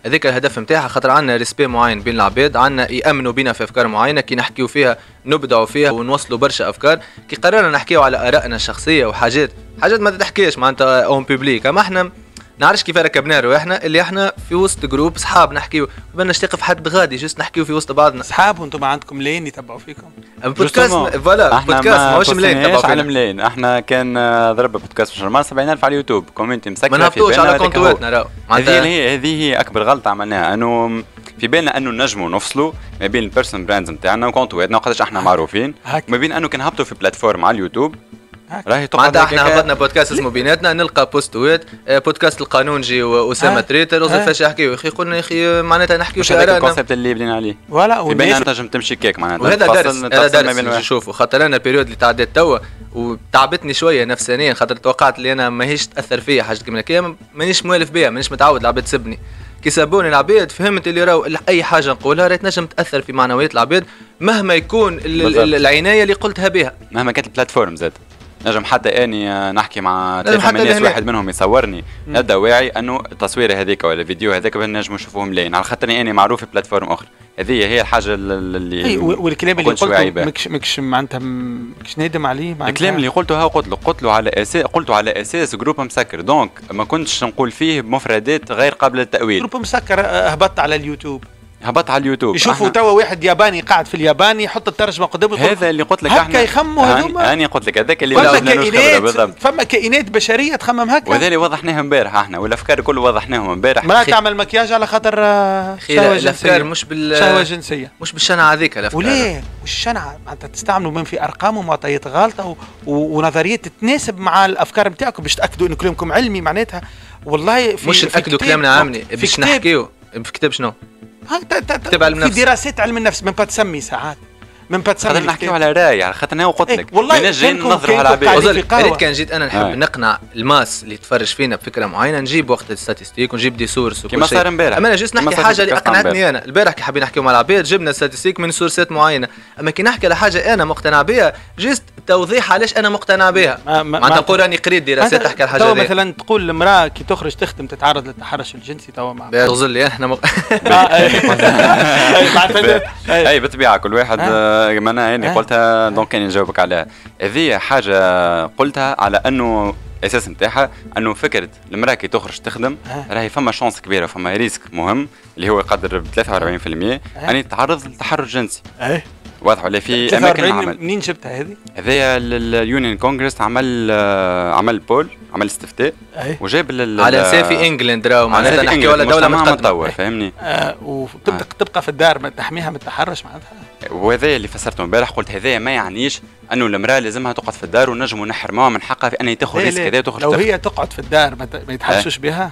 هذاك الهدف نتاعها، خاطر عندنا ريسبي معين بين العباد، عندنا يامنوا بينا في افكار معينه، كي نحكيو فيها نبدعوا فيها ونوصلوا برشا افكار. كي قررنا نحكيو على ارائنا الشخصيه وحاجات حاجات ما تتحكيش معناتها اون بوبليك، اما احنا نعرفش كيف ركبنا رواحنا اللي احنا في وسط جروب صحاب نحكيو، ما نشتاق في حد غادي جست نحكيو في وسط بعضنا صحاب، وانتم عندكم ملايين يتبعوا فيكم. بودكاست فوالا بودكاست ماهوش ملايين يتبعوا فينا. ملايين احنا كان ضرب بودكاست في شهر سبعين ألف على اليوتيوب، كومنتي مسكره ما نهبطوش على كونتواتنا راهو. هذه هي هذه هي اكبر غلطه عملناها، انه في بالنا انه نجموا نفصلوا ما بين البيرسون براندز نتاعنا وكونتواتنا وقداش احنا معروفين، ما بين انه كنهبطوا في بلاتفورم على اليوتيوب راهي تقعد. احنا هبطنا بودكاست اسمه بيناتنا، نلقى بوستوات بودكاست القانونجي واسامه تريتر وزاد فاش يحكيو يا اخي، قلنا يا اخي معناتها نحكيو في ارائنا. الكونسيبت اللي بدينا عليه ولا في بالنا تنجم تمشي كيك معناتها، وهذا درس هذا درس نشوفه. خاطر انا البيريود اللي تعديت توا وتعبتني شويه نفسانيا، خاطر توقعت اللي انا ماهيش تاثر فيا حاجه كيما هكا، مانيش موالف بها، مانيش متعود العباد تسبني. كي سابوني العباد فهمت اللي راهو اي حاجه نقولها راهي تنجم تاثر في معنويات العباد مهما يكون العنايه اللي قلتها بها، مهما كانت البلاتفورم زاد. نجم حتى اني نحكي مع ثلاثه من الناس، واحد منهم يصورني نبدا واعي انه التصوير هذيك ولا الفيديو هذاك نجم نشوفوهم ملايين، على خاطرني اني معروف في بلاتفورم اخرى. هذه هي الحاجه اللي اي والكلام اللي قلته ماكش ماكش معناتها ماكش نادم عليه معناتها. الكلام اللي قلته ها قلت له قلت له على اساس قلته على اساس جروب مسكر، دونك ما كنتش نقول فيه بمفردات غير قابله للتاويل. جروب مسكر هبطت على اليوتيوب، هبط على اليوتيوب يشوفوا توا واحد ياباني قاعد في اليابان يحط الترجمه قدامه، هذا اللي قلت لك احنا هكا يخموا هذوما. انا قلت لك هذاك اللي فما كائنات فما كائنات بشريه تخمم هكا، وهذا اللي وضحناها امبارح احنا، والافكار كله وضحناهم امبارح. ما تعمل مكياج على خاطر شهوه جنسيه، مش بال شهوه جنسيه، مش بالشنعه هذيك الافكار. وليه مش الشنعه معناتها تستعملوا من في ارقام ومعطيات غالطه و... و... ونظريات تتناسب مع الافكار نتاعكم باش تاكدوا ان كلامكم علمي معناتها. والله في مش ناكدوا كلامنا عامني باش نحكيو في كتاب شنو في دراسات علم النفس من با تسمي ساعات من با تسمي خاطر نحكيو على راي، على خاطر انا قلت لك والله نجي ننظروا على العباد. ريت كان جيت انا نحب نقنع الماس اللي يتفرج فينا بفكره معينه، نجيب وقت الستاتستيك ونجيب دي سورس كما صار امبارح. اما انا جيت نحكي حاجه اللي اقنعتني انا البارح كي حابين نحكيو مع العباد، جبنا ستاتستيك من سورسات معينه. اما كي نحكي على حاجه انا مقتنع بها جيت توضيح علاش انا مقتنع بها، معناتها نقول راني قريت دراسات تحكي على الحاجه هذه. مثلا تقول المراه كي تخرج تخدم تتعرض للتحرش الجنسي توا مع تغزل لي احنا مق... اي بالطبيعه كل واحد ما انا يعني قلتها دونك كان نجاوبك عليها. هذه حاجه قلتها على انه اساس نتاعها انه فكره المراه كي تخرج تخدم راهي فما شانس كبيره، فما ريسك مهم اللي هو يقدر ب ثلاثة وأربعين بالمئة اني تتعرض للتحرش جنسي. واضح ولا في اماكن العمل. منين جبتها هذه؟ هذايا اليونيون كونغرس عمل عمل بول عمل استفتاء وجاب على سافي انجلند راهو معناتها نحكي ولا دوله متطور فهمني. آه وتبقى آه. تبقى في الدار ما تحميها من التحرش معناتها. وهذا اللي فسرته امبارح، قلت هذا ما يعنيش انه المراه لازمها تقعد في الدار ونجموا نحرموها من حقها في ان تاخذ ريسك كذا وتخرج. لو هي تقعد في الدار ما يتحرشوش بها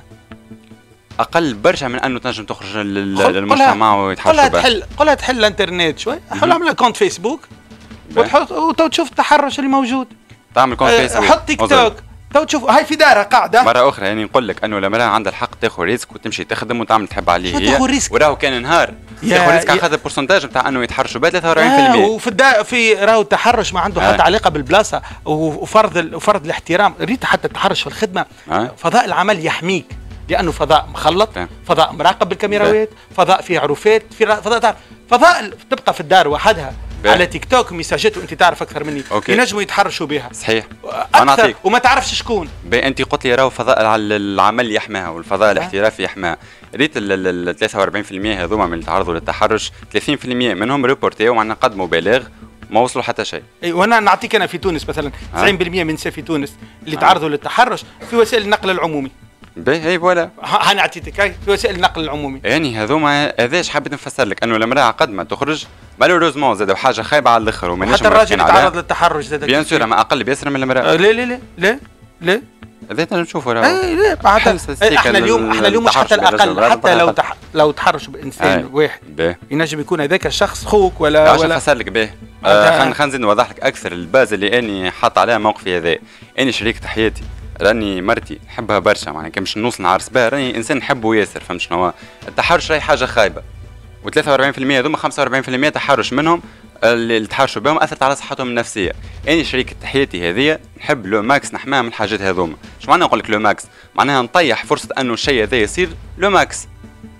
اقل برشا من انه تنجم تخرج للمجتمع ويتحرشوا بها. قلها تحل قلها تحل الانترنت شوي، حل اعمل كونت فيسبوك وتحط وتشوف التحرش اللي موجود. تعمل كونت فيسبوك، حط تيك توك تو تشوف هاي في دارها قاعده. مره اخرى يعني نقول لك انه المراه عندها الحق تاخذ ريسك وتمشي تخدم وتعمل تحب عليه هي، وراهو كان نهار تاخذ ريسك على خاطر البورسنتاج نتاع انه يتحرشوا بها ثلاثة وأربعين بالمئة. آه وفي الدا في راهو التحرش ما عنده آه. حتى علاقه بالبلاصه وفرض وفرض الاحترام. ريت حتى التحرش في الخدمه آه. فضاء العمل يحميك لانه فضاء مخلط آه. فضاء مراقب بالكاميراوات آه. فضاء فيه عروفات في فضاء فضاء تبقى في الدار وحدها على تيك توك ميساجات وانت تعرف اكثر مني ينجموا يتحرشوا بها. صحيح اكثر وما تعرفش شكون. انت قلت لي راهو فضاء العمل يحماها والفضاء أه؟ الاحترافي يحماها. ريت ال ثلاثة وأربعين بالمئة هذوما من اللي تعرضوا للتحرش ثلاثين بالمئة منهم ريبورتيو ومعنا قدموا بلاغ ما وصلوا حتى شيء. اي وانا نعطيك انا في تونس مثلا تسعين بالمئة من نساء في تونس اللي أه؟ تعرضوا للتحرش في وسائل النقل العمومي. باهي اي فوالا انا عطيتك هاي في وسائل النقل العمومي. يعني هذوما هذاش حبيت نفسر لك انه المراه قد ما تخرج مالوروزمون زادوا حاجه خايبه على الاخر وما حتى الراجل يتعرض للتحرش زاد بيان سور ما اقل بيسر من المراه. آه لا لا لا لا لا هذا نشوفوا راه اي لا بعد احنا اليوم احنا اليوم مش حتى الاقل حتى لو تح... لو تحرش بانسان آه. واحد ينجم يكون هذاك الشخص خوك ولا ولا نفسر لك به. آه خلينا خلينا نزيد نوضح لك اكثر الباز اللي اني حاط عليها موقفي هذا. اني شريكة حياتي راني مرتي نحبها برشا معناها كي باش نوصل نعرس بها راني انسان نحبه ياسر. فهمت شنو هو التحرش؟ راهي حاجه خايبه و43% هذوما خمسة وأربعين بالمئة تحرش منهم اللي تحرشوا بهم اثرت على صحتهم النفسيه. اني شريكة حياتي هذه نحب لو ماكس نحماها من الحاجات هذوما. شو معناها نقول لك لو ماكس؟ معناها نطيح فرصه انه الشيء هذا يصير لو ماكس.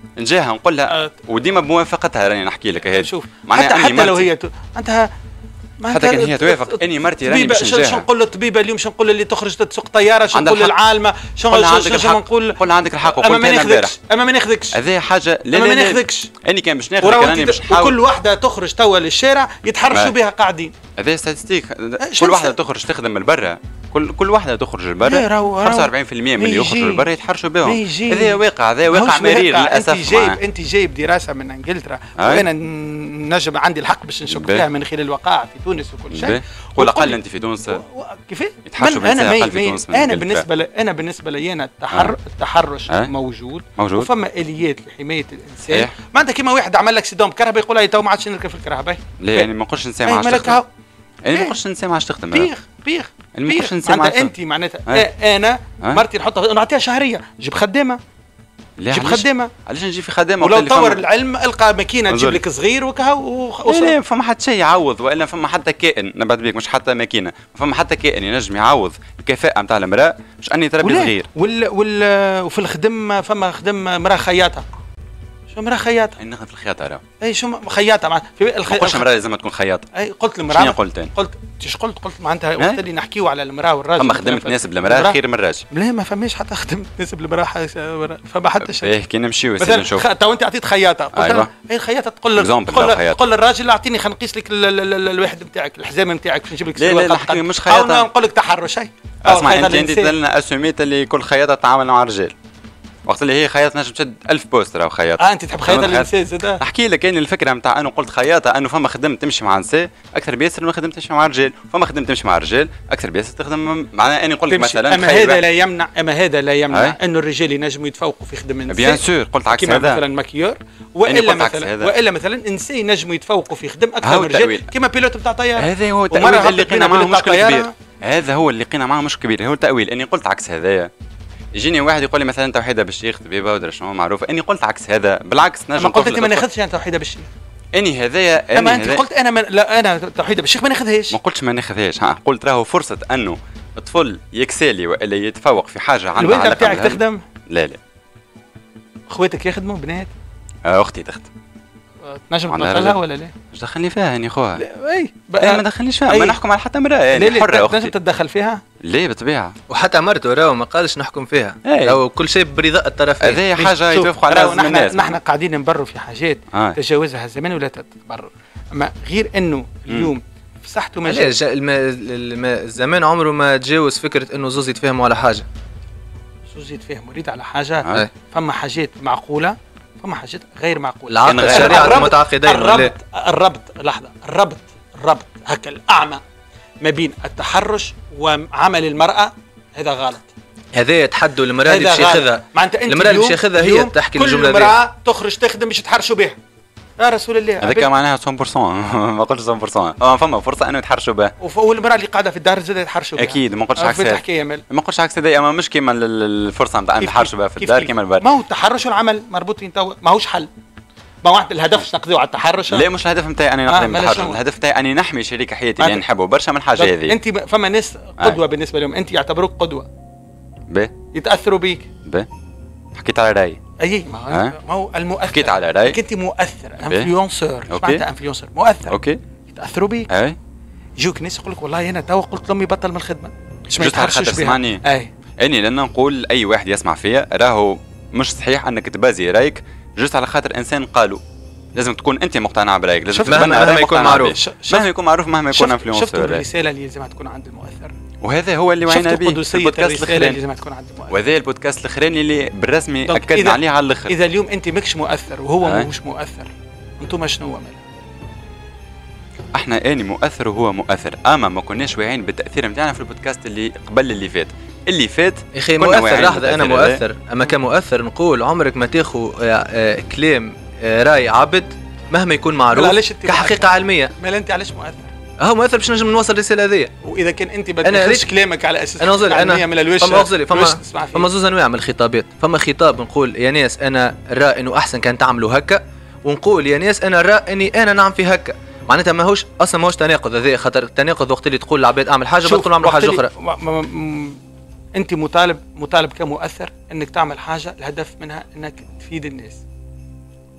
نجيها نقول لها وديما بموافقتها راني نحكي لك هذه شوف حتى حتى لو هي انت حتى كان هي توافق اني مرتي راني باش نجيها. شنو نقول للطبيبه اليوم؟ شنو نقول اللي تخرج تسوق طياره؟ شنو نقول للعالمه؟ شنو نقول؟ قلنا عندك الحق وقلت انا امبارح اما ما ناخذكش هذه حاجه لا لا ما ناخذكش اني كان باش ناخذك راني باش نحاول. وكل وحده تخرج توا للشارع يتحرشوا بها قاعدين. هذه ستاتستيك كل وحده تخرج تخدم من برا كل كل وحده تخرج لبرا خمسة وأربعين بالمئة من اللي يخرجوا لبرا يتحرشوا بهم. هذا واقع هذا واقع مرير للاسف. انت جايب انت جايب دراسه من انجلترا وانا نجم عندي الحق باش نشك فيها من خلال الوقائع في تونس وكل شيء. قول اقل انت في تونس كيف يتحرشوا بالنساء اقل في تونس. انا بالنسبه ل... انا بالنسبه لي انا التحر... التحرش موجود موجود وفما اليات لحمايه الانسان. ما عندك كيما واحد عمل لك سيدوم كهرباء يقول لي تو ما عادش نركب في الكهرباء. لا يعني ما نقولش انسان ما عادش تخدم. يعني ما نقولش انسان ما عادش تخدم. بيخ بيخ بيخ معناتها انت معناتها انا مرتي نحطها نعطيها شهريه جيب خدامه جيب خدامه. علاش نجي في خدامه؟ ولو طور العلم القى ماكينه تجيب لك صغير وكها وصل. لا فما حتى شيء يعوض والا فما حتى كائن نبعد بيك مش حتى ماكينه فما حتى كائن ينجم يعوض الكفاءه نتاع المراه مش اني تربي صغير. وال وال وفي الخدم فما خدم مراه خياطه. شو مراه خياطه؟ اي نخدم في الخياطه راه. اي شو خياطه مع في الخ... ما قلتش مراه لازم تكون خياطه. اي قلت المراه. شنو قلت انت؟ قلت ايش قلت؟ قلت معناتها وقت اللي نحكيو على المراه والراجل. فما خدمه تناسب المراه خير من الراجل. لا ما فماش حتى خدمه تناسب المراه فما حتى شيء. ايه كي نمشيو يصير نشوف. مثلا تو انت عطيت خياطه ايوه اي الخياطه تقول له تقول, تقول للراجل اعطيني خلينا نقيس لك الواحد نتاعك الحزام نتاعك باش نجيب لك لا لا لا مش خياطه. نقول لك تحرش. اي اسمع انت انت تدلنا اسوميت اللي كل خياطه تتعامل مع رجال وقت اللي هي خياطه نجم تشد ألف بوستر او خياطه. اه انت تحب خياطه النساء زاده؟ احكي لك كاين الفكره نتاع انه قلت خياطه انه فما خدمه تمشي مع نساء اكثر بياسر من خدمه تمشي مع رجال فما خدمه تمشي مع رجال اكثر بياسر تخدم معناها اني نقول لك مثلا. اما هذا لا يمنع اما هذا لا يمنع انه الرجال ينجموا يتفوقوا في خدمه النساء. بيان سور قلت عكس هذا كما مثلا ماكيور والا مثلا والا مثلا نساء ينجموا يتفوقوا في خدمه اكثر من الرجال كما بيلوت نتاع طياره. هذا هو التأويل اللي لقينا معاه مشكل كبير. هذا هو اللي لقينا معاه مشكل كبير هو التأويل اني قلت عكس هذايا. يجيني واحد يقول لي مثلا توحيده بالشيخ طبيبه ودرا شنو معروفه اني قلت عكس هذا بالعكس نجم. ما قلت انت ما ناخذش يعني توحيده بالشيخ. اني هذايا اني انت قلت انا من لا انا توحيده بالشيخ ما ناخذهاش. ما قلتش ما ناخذهاش قلت راهو فرصه انه الطفل يكسالي والا يتفوق في حاجه عندها علاقه. الوالده بتاعك تخدم؟ لا لا. اخواتك يخدموا بنات؟ آه اختي تخدم. تنجم تدخلها ولا لا؟ مش دخلني فيها يعني خوها. اي ما دخلنيش فيها ما نحكم على حتى امراه يعني حره اختي. تنجم تتدخل فيها؟ ليه بالطبيعه. وحتى مرته راهو ما قالش نحكم فيها راهو كل شيء برضاء الطرفين. هذه حاجه يتوافقوا عليها الناس. نحن قاعدين نبروا في حاجات آه. تجاوزها الزمان ولا تتبرر. اما غير انه اليوم فسحته مجال. الزمان عمره ما تجاوز فكره انه زوز يتفاهموا على حاجه. زوز يتفاهموا يريد على حاجات آه. فما حاجات معقوله فما حاجات غير معقوله. العقل الشريعه المتعاقدين الربط الربط لحظه الربط الربط هكا الاعمى ما بين التحرش وعمل المراه هذا غلط. هذا يتحدوا المراه اللي باش ياخذها. المراه اللي باش ياخذها هي تحكي الجمله دي. كل مراه تخرج تخدم باش تحرشوا بها. يا رسول الله هذاك معناها مية بالمية. ما قلتش مية بالمية. اه فما فرصه انه يتحرشوا بها. والمراه اللي قاعده في الدار زاد يتحرشوا بها. اكيد ما قلتش عكس هذا. ما قلتش عكس هذا اما مش كيما الفرصه نتاع ان يتحرشوا بها في الدار كيما البر. ما هو التحرش والعمل مربوطين تو ماهوش حل. ما واحد الهدف باش نقضيو على التحرش. لا مش الهدف نتاعي اني نقضي على التحرش الهدف نتاعي اني نحمي شريك حياتي اللي نحبه برشا من الحاجه هذه. انت فما ناس قدوه بالنسبه لهم انت يعتبروك قدوه. باهي يتاثروا بيك. باهي حكيت على رايي. اي ما هو المؤثر. حكيت على رايي. انت مؤثر انفلونسور. ايش معناتها انفلونسور؟ مؤثر. اوكي يتاثروا بيك. اي يجوك ناس يقول لك والله انا تو قلت لامي بطل من الخدمه. باش ما يتحرشش بها. اسمعني. اي اني لان نقول اي واحد يسمع فيا راهو مش صحيح انك تبازي رايك جست على خاطر انسان قالوا. لازم تكون انت مقتنع برايك. لازم مهما يكون معروف. مهما يكون معروف مهما يكون انفلونسور. شفت الرساله اللي لازم تكون عند المؤثر. وهذا هو اللي وعينا به. البودكاست الاخراني اللي لازم تكون عند المؤثر. وهذا البودكاست الاخراني اللي بالرسمي اكدنا عليه على الاخر. اذا اليوم انت ماكش مؤثر وهو أه؟ مش مؤثر انتم شنو مال؟ احنا اني مؤثر وهو مؤثر اما ما كناش واعيين بالتاثير نتاعنا في البودكاست اللي قبل اللي فات. اللي فات يا اخي مؤثر. لحظه انا مؤثر اما كمؤثر نقول عمرك ما تاخذ كلام راي عبد مهما يكون معروف كحقيقه علميه. مال انت علاش مؤثر؟ اه مؤثر باش نجم نوصل الرساله هذيا. واذا كان انت بتاخذش كلامك على اساس انا نظل انا من الوش فما نظل فما فما زوز انواع من الخطابات. فما خطاب نقول يا ناس انا نرى انه احسن كان تعملوا هكا ونقول يا ناس انا نرى اني انا نعم في هكا. معناتها ماهوش اصلا ماهوش تناقض هذا خاطر التناقض وقت اللي تقول للعباد اعمل حاجه بتقول اعمل حاجه اخرى. انت مطالب مطالب كمؤثر انك تعمل حاجه الهدف منها انك تفيد الناس.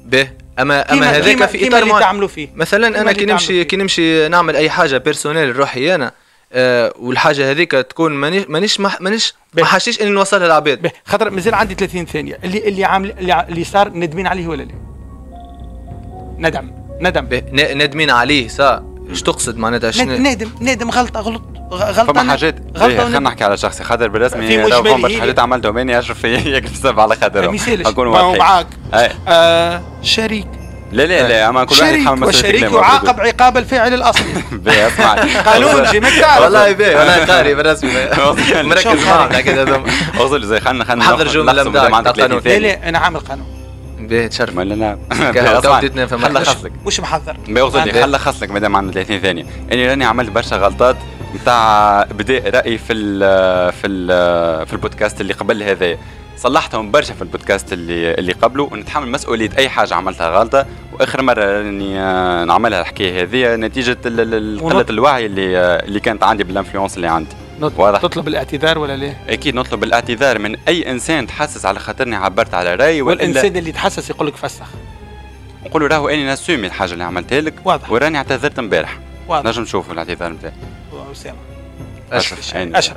به اما اما هذاك في اطار اللي تعملوا فيه. مثلا انا كي نمشي كي نمشي نعمل اي حاجه بيرسونيل روحي انا أه والحاجه هذيك تكون مانيش مانيش مانيش ما حاشيش اني نوصلها للعباد. خاطر مازال عندي ثلاثين ثانيه اللي اللي عامل اللي, اللي صار ندمين عليه ولا لا؟ ندم ندم ندمين عليه صح. ايش تقصد معناتها شنو؟ نادم نادم غلطه غلط غلطه فما حاجات خلينا نحكي على شخصي خاطر بالرسمي لو فما برشا حاجات عملتهم اني اشرف يكتب سب على خاطرهم نكون معاك آه شريك لا لا لا اما كل واحد يتحمل مسؤوليته. شريك يعاقب عقاب الفاعل الاصلي. باهي اسمع قانون جي ماك تعرف والله باهي والله قاري بالرسمي مركز معنا كذا. اوصل زي خلينا خلينا نحضر جمله نتاع القانون. لا لا انا عامل قانون باهي تشرف. لا لا خلى خاصك مش محضر باهي خلى خاصك مادام عندنا ثلاثين ثانيه. اني راني عملت برشا غلطات نتاع بداء رايي في ال في ال في البودكاست اللي قبل هذايا. صلحتهم برشا في البودكاست اللي اللي قبله ونتحمل مسؤوليه اي حاجه عملتها غلطه. واخر مره راني نعملها الحكايه هذه نتيجه قله الوعي اللي اللي كانت عندي بالانفلونس اللي عندي. واضح. تطلب الاعتذار ولا لا؟ اكيد نطلب الاعتذار من اي انسان تحسس على خاطرني عبرت على راي. والانسان اللي تحسس يقول لك فسخ نقول له راهو اني نسومي الحاجه اللي عملتها لك. واضح. وراني اعتذرت امبارح. واضح. نجم نشوفوا الاعتذار نتاعي. اسامه اشرف اشرف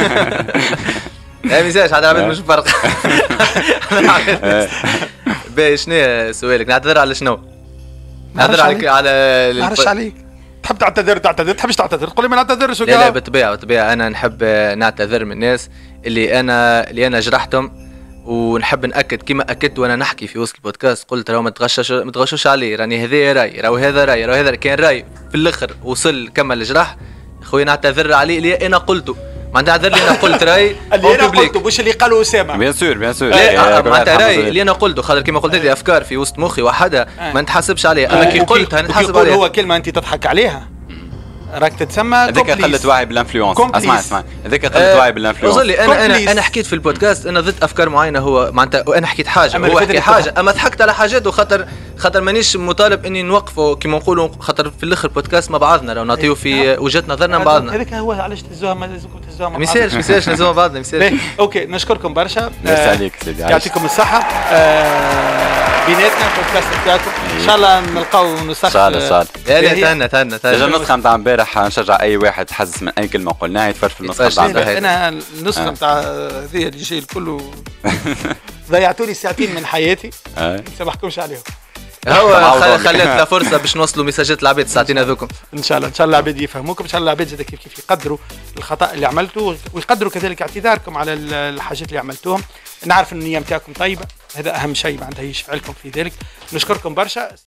لا ميزاج هذا عبد مش فرق. باهي شنو سؤالك؟ نعتذر على شنو؟ نعتذر عليك على نعرش عليك. تحب تعتذر تعتذر تحبش تعتذر تقول لي ما نعتذرش. لا لا بالطبيعه بالطبيعه انا نحب نعتذر من الناس اللي انا اللي انا جرحتهم. ونحب ناكد كما اكدت وانا نحكي في وسط البودكاست قلت راهو ما تغشش ما تغشوش عليه راني هذا راي راهو هذا راي راهو هذا كان راي في الاخر وصل كمل الجرح خويا نعتذر عليه اللي انا قلته. معناتها اعذر لي انا قلت راي اللي انا قلته مش اللي قالوا اسامه. بيان سور بيان سور معناتها راي اللي انا قلته خاطر كما قلت لي افكار في وسط مخي وحدها ما نتحاسبش عليها. اما كي قلتها نتحاسب عليها. هو كلمه انت تضحك عليها راك تتسمى كومبليس. هذاك قله وعي بالانفلونس. اسمع اسمع هذاك قله وعي بالانفلونس. وصل لي انا انا انا حكيت في البودكاست انا ضد افكار معينه. هو معناتها انا حكيت حاجه هو حكي حاجه اما ضحكت على حاجات وخاطر خاطر مانيش مطالب اني نوقفه كيما نقولوا خاطر في الاخر بودكاست مع بعضنا لو نعطيو في وجهه نظرنا مع بعضنا. هذاك هو علاش تهزوها ما لازمكم تهزوها مع بعض. ميسالش ميسالش نهزوها مع بعضنا ميسالش. اوكي نشكركم برشا. ميرسي عليك سيدي يعطيكم الصحه. بيناتنا البودكاست تاعكم ان شاء الله نلقاو نسخ. ان شاء الله ان شاء الله. لا لا تهنى تهنى تهنى. النسخه نتاع امبارح نشجع اي واحد حزز من اي كلمه قلناها يتفرج في النسخه نتاع امبارح. انا النسخه نتاع هذه اللي جاي الكل ضيعتوا لي ساعتين من حياتي ما سامحكمش عليهم. هو خليتنا فرصه باش نوصلوا ميساجات العباد الساعتين هذوكم. ان شاء الله ان شاء الله العباد يفهموكم ان شاء الله العباد زاد كيف كيف يقدروا الخطا اللي عملته ويقدروا كذلك اعتذاركم على الحاجات اللي عملتوهم. نعرف ان النيه نتاعكم طيبه هذا اهم شيء ما عندهاش فعلكم في ذلك. نشكركم برشا.